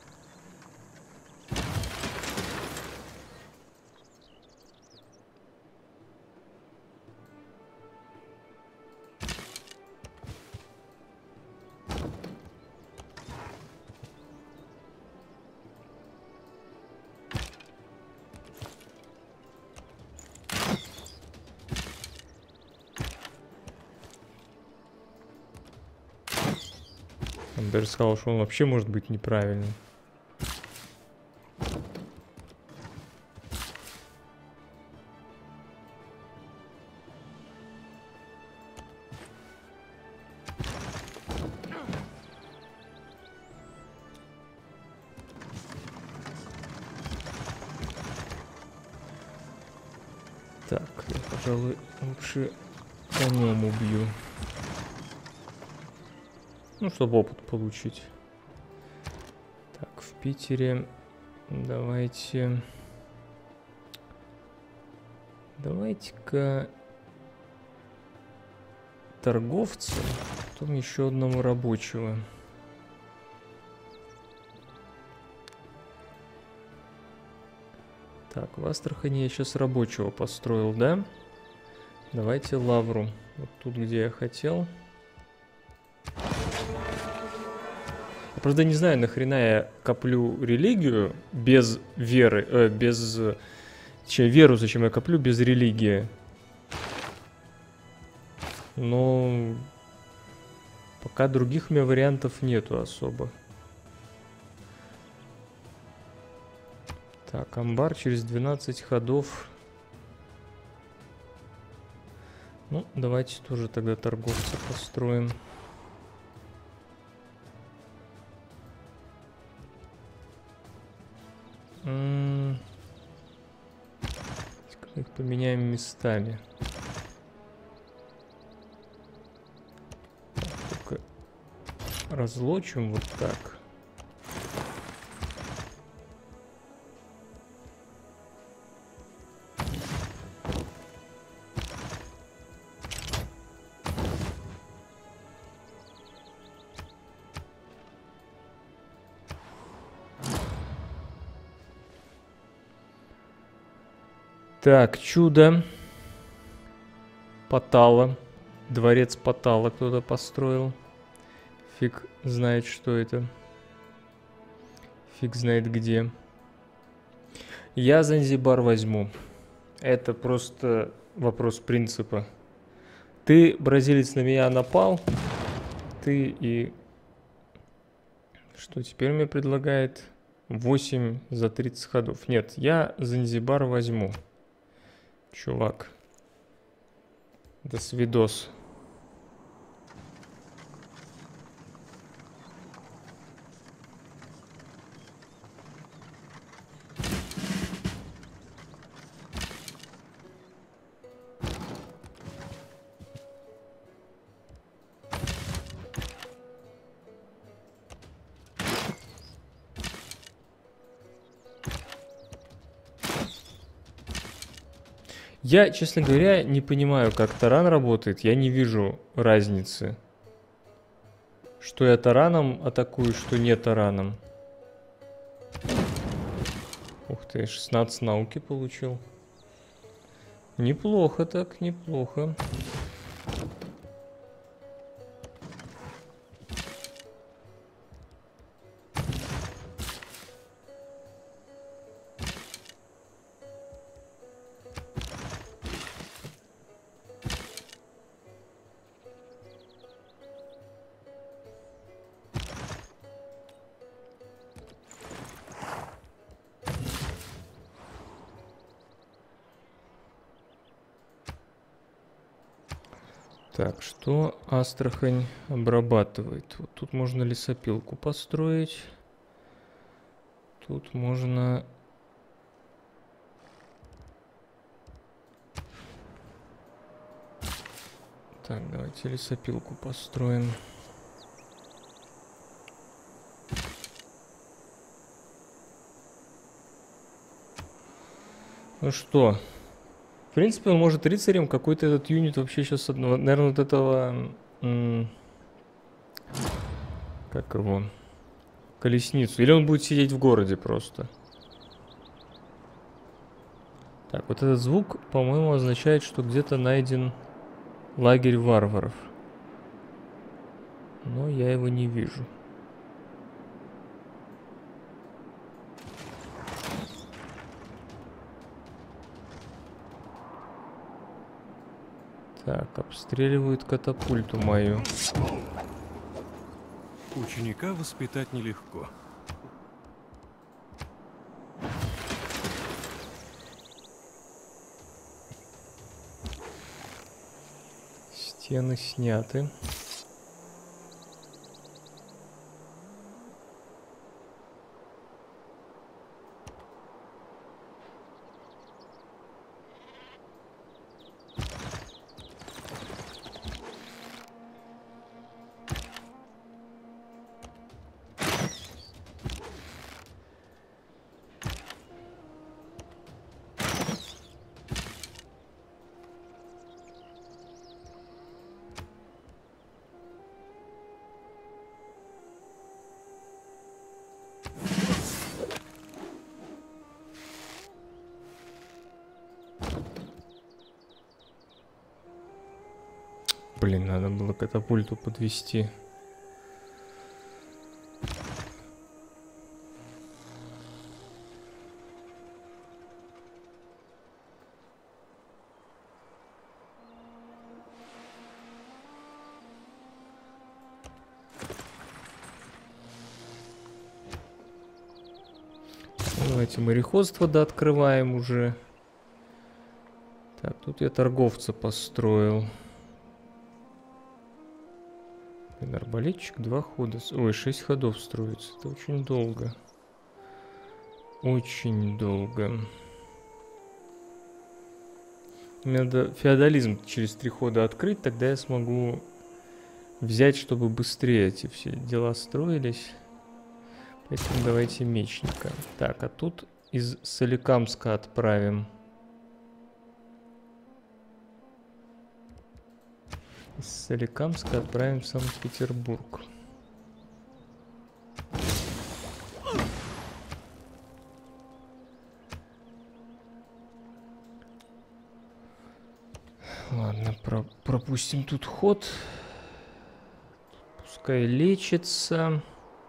Он даже сказал, что он вообще может быть неправильным. Так, я, пожалуй, лучше конем убью. Ну, чтобы опыт получить. Так, в Питере давайте... Давайте-ка торговца, потом еще одного рабочего. Так, в Астрахани я сейчас рабочего построил, да? Давайте лавру. Вот тут, где я хотел. Я, правда, не знаю, нахрена я коплю религию без веры, э, без... Точнее, веру зачем я коплю без религии. Но... Пока других у меня вариантов нету особо. Так, амбар через двенадцать ходов. Ну, давайте тоже тогда торговца построим. Их поменяем местами. Только разлочим вот так. Так, чудо. Потала. Дворец Потала кто-то построил. Фиг знает, что это. Фиг знает где. Я Занзибар возьму. Это просто вопрос принципа. Ты, бразилец, на меня напал. Ты и... Что теперь мне предлагает? восемь за тридцать ходов. Нет, я Занзибар возьму. Чувак. До свидос. Я, честно говоря, не понимаю, как таран работает. Я не вижу разницы. Что я тараном атакую, что не тараном. Ух ты, шестнадцать науки получил. Неплохо так, неплохо. Так, что Астрахань обрабатывает? Вот тут можно лесопилку построить. Тут можно... Так, давайте лесопилку построим. Ну что... В принципе, он может рыцарем какой-то этот юнит вообще сейчас одного, наверное, вот этого, как его, колесницу. Или он будет сидеть в городе просто. Так, вот этот звук, по-моему, означает, что где-то найден лагерь варваров. Но я его не вижу. Так, обстреливают катапульту мою. Ученика воспитать нелегко. Стены сняты. Блин, надо было катапульту подвести. Давайте мореходство дооткрываем уже. Так, тут я торговца построил. Блин, арбалетчик, два хода. Ой, шесть ходов строится. Это очень долго. Очень долго. Мне надо феодализм через три хода открыть, тогда я смогу взять, чтобы быстрее эти все дела строились. Поэтому давайте мечника. Так, а тут из Соликамска отправим. Из Соликамска отправим в Санкт-Петербург. Ладно, про пропустим тут ход. Пускай лечится.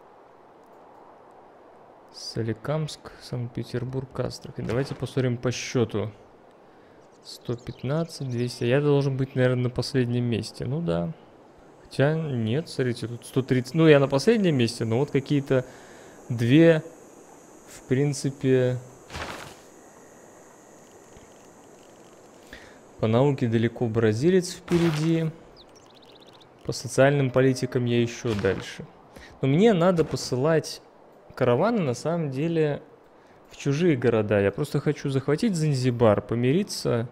Соликамск, Санкт-Петербург, Астрахань. Давайте посмотрим по счету. сто пятнадцать, двести. Я должен быть, наверное, на последнем месте. Ну да. Хотя нет, смотрите, тут сто тридцать. Ну, я на последнем месте, но вот какие-то две, в принципе... По науке далеко бразилец впереди. По социальным политикам я еще дальше. Но мне надо посылать караваны, на самом деле, в чужие города. Я просто хочу захватить Занзибар, помириться.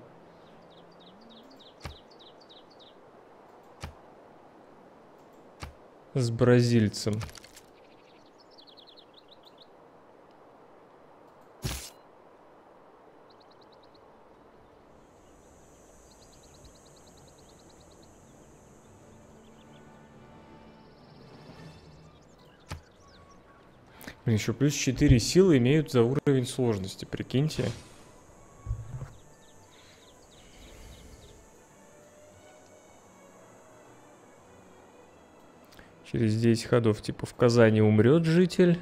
С бразильцем. Еще плюс четыре силы имеют за уровень сложности, прикиньте. Через десять ходов, типа, в Казани умрет житель.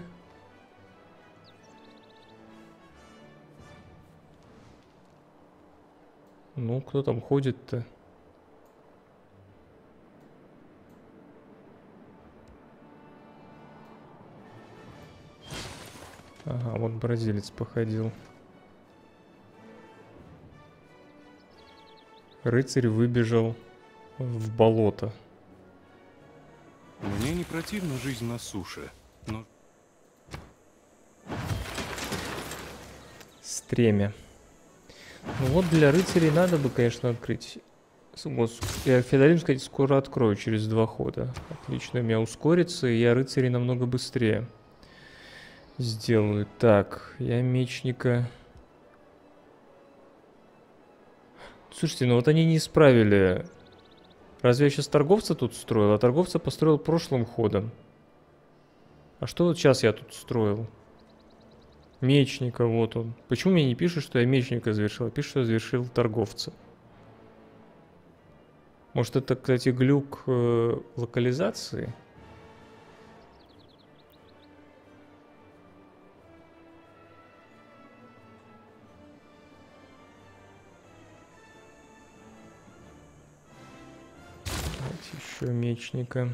Ну, кто там ходит-то? Ага, вот бразилец походил. Рыцарь выбежал в болото. Мне не противна жизнь на суше, но... Стремя. Ну вот для рыцарей надо бы, конечно, открыть. Вот, я Феодализм, кстати, скоро открою через два хода. Отлично, у меня ускорится, и я рыцарей намного быстрее сделаю. Так, я мечника... Слушайте, ну вот они не исправили... Разве я сейчас торговца тут строил? А торговца построил прошлым ходом. А что вот сейчас я тут строил? Мечника, вот он. Почему мне не пишут, что я мечника завершил? Пишут, что я завершил торговца. Может, это, кстати, глюк э, локализации? Еще мечника.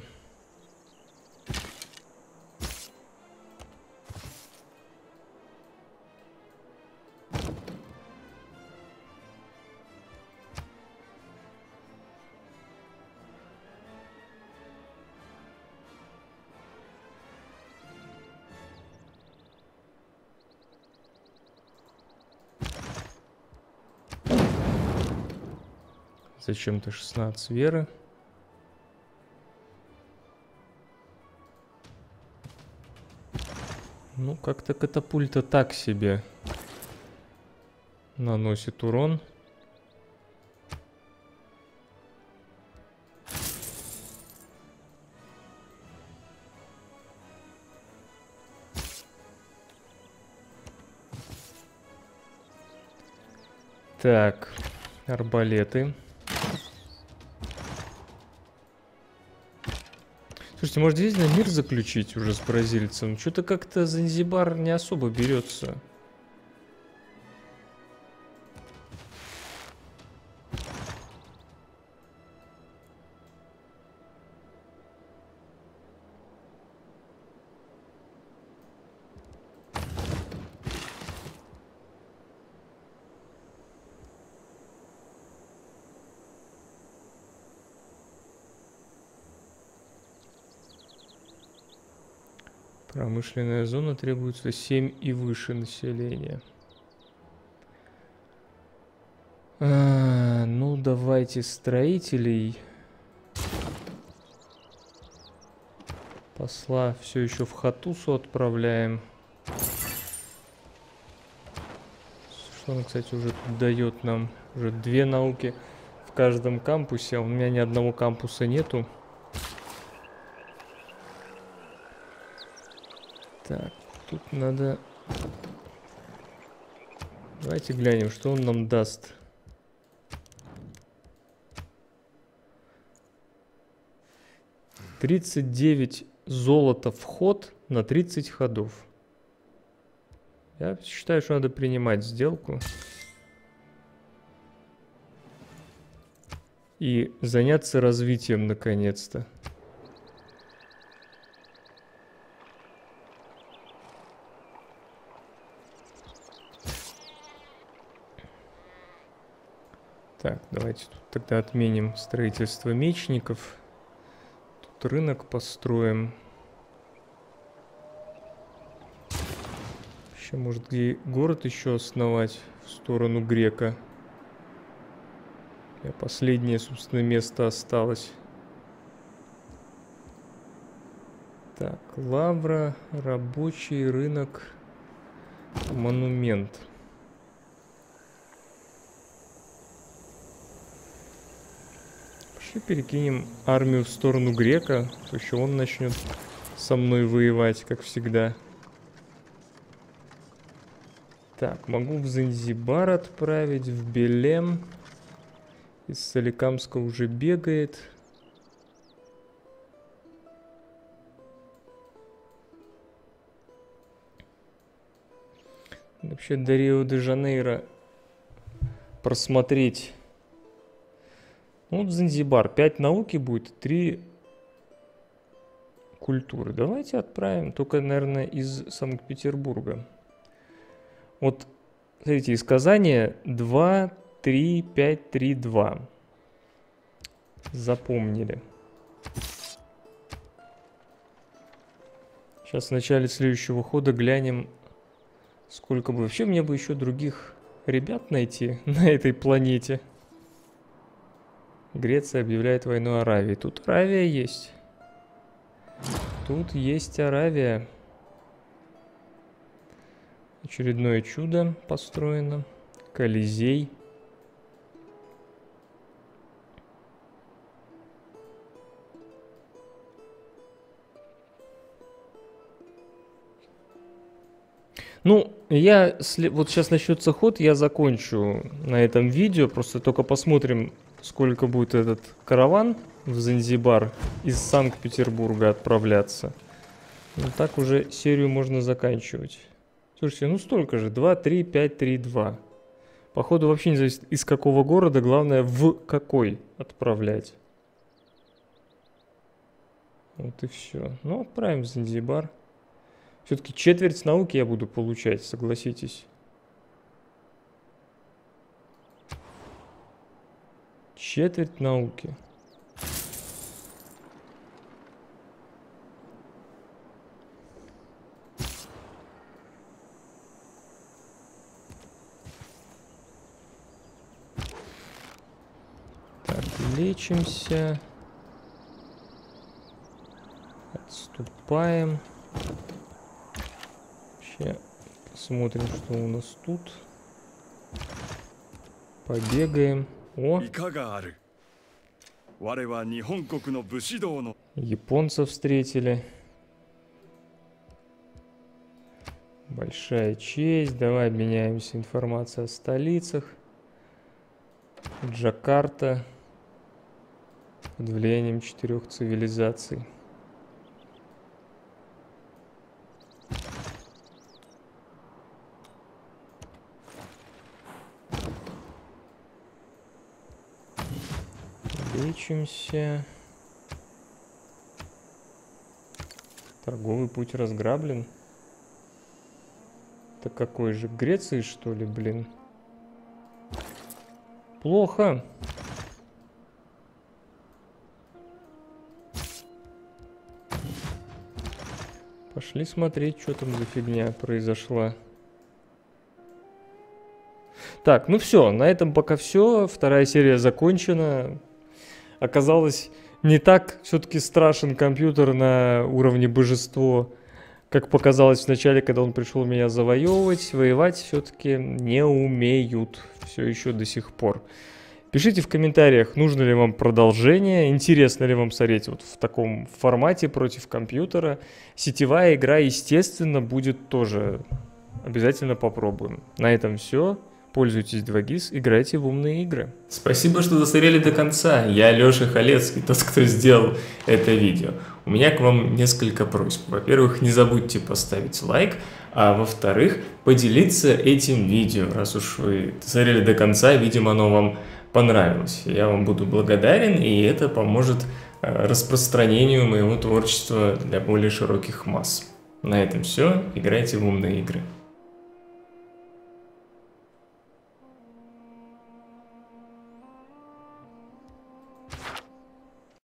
Зачем-то шестнадцать веры. Ну, как-то катапульта так себе наносит урон. Так, арбалеты. Слушайте, может здесь на мир заключить уже с бразильцем? Что-то как-то Занзибар не особо берется. Промышленная зона, требуется семь и выше населения. А, ну, давайте строителей. Посла все еще в Хатусу отправляем. Что он, кстати, уже тут дает нам? Уже две науки в каждом кампусе. А у меня ни одного кампуса нету. Так, тут надо... Давайте глянем, что он нам даст. тридцать девять золота в ход на тридцать ходов. Я считаю, что надо принимать сделку. И заняться развитием наконец-то. Так, давайте тут тогда отменим строительство мечников. Тут рынок построим. Еще, может, где город еще основать в сторону Грека. У меня последнее, собственно, место осталось. Так, лавра, рабочий рынок, монумент. Перекинем армию в сторону Грека, то еще он начнет со мной воевать, как всегда. Так, могу в Занзибар отправить, в Белем. Из Соликамска уже бегает. Вообще до Рио-де-Жанейро просмотреть. Ну, вот Занзибар. пять науки будет, три культуры. Давайте отправим. Только, наверное, из Санкт-Петербурга. Вот, смотрите, из Казани два, три, пять, три, два. Запомнили. Сейчас в начале следующего хода глянем, сколько бы... Вообще, мне бы еще других ребят найти на этой планете. Греция объявляет войну Аравии. Тут Аравия есть. Тут есть Аравия. Очередное чудо построено. Колизей. Ну, я вот сейчас начнется ход, я закончу на этом видео. Просто только посмотрим, сколько будет этот караван в Занзибар из Санкт-Петербурга отправляться. Ну, так уже серию можно заканчивать. Слушайте, ну столько же. два, три, пять, три, два. Походу вообще не зависит, из какого города, главное, в какой отправлять. Вот и все. Ну, отправим в Занзибар. Все-таки четверть науки я буду получать, согласитесь. Четверть науки. Так, лечимся. Отступаем. Вообще посмотрим, что у нас тут. Побегаем. О! Японцев встретили. Большая честь. Давай обменяемся информацией о столицах. Джакарта. Под влиянием четырех цивилизаций. Лечимся. Торговый путь разграблен. Это какой же? Греции, что ли, блин? Плохо. Пошли смотреть, что там за фигня произошла. Так, ну все, на этом пока все. Вторая серия закончена. Оказалось, не так все-таки страшен компьютер на уровне божество, как показалось вначале, когда он пришел меня завоевывать. Воевать все-таки не умеют все еще до сих пор. Пишите в комментариях, нужно ли вам продолжение, интересно ли вам смотреть вот в таком формате против компьютера. Сетевая игра, естественно, будет тоже. Обязательно попробуем. На этом все. Пользуйтесь два гис, играйте в умные игры. Спасибо, что досмотрели до конца. Я Леша Халецкий, тот, кто сделал это видео. У меня к вам несколько просьб. Во-первых, не забудьте поставить лайк, а во-вторых, поделиться этим видео. Раз уж вы досмотрели до конца, видимо, оно вам понравилось. Я вам буду благодарен, и это поможет распространению моего творчества для более широких масс. На этом все. Играйте в умные игры.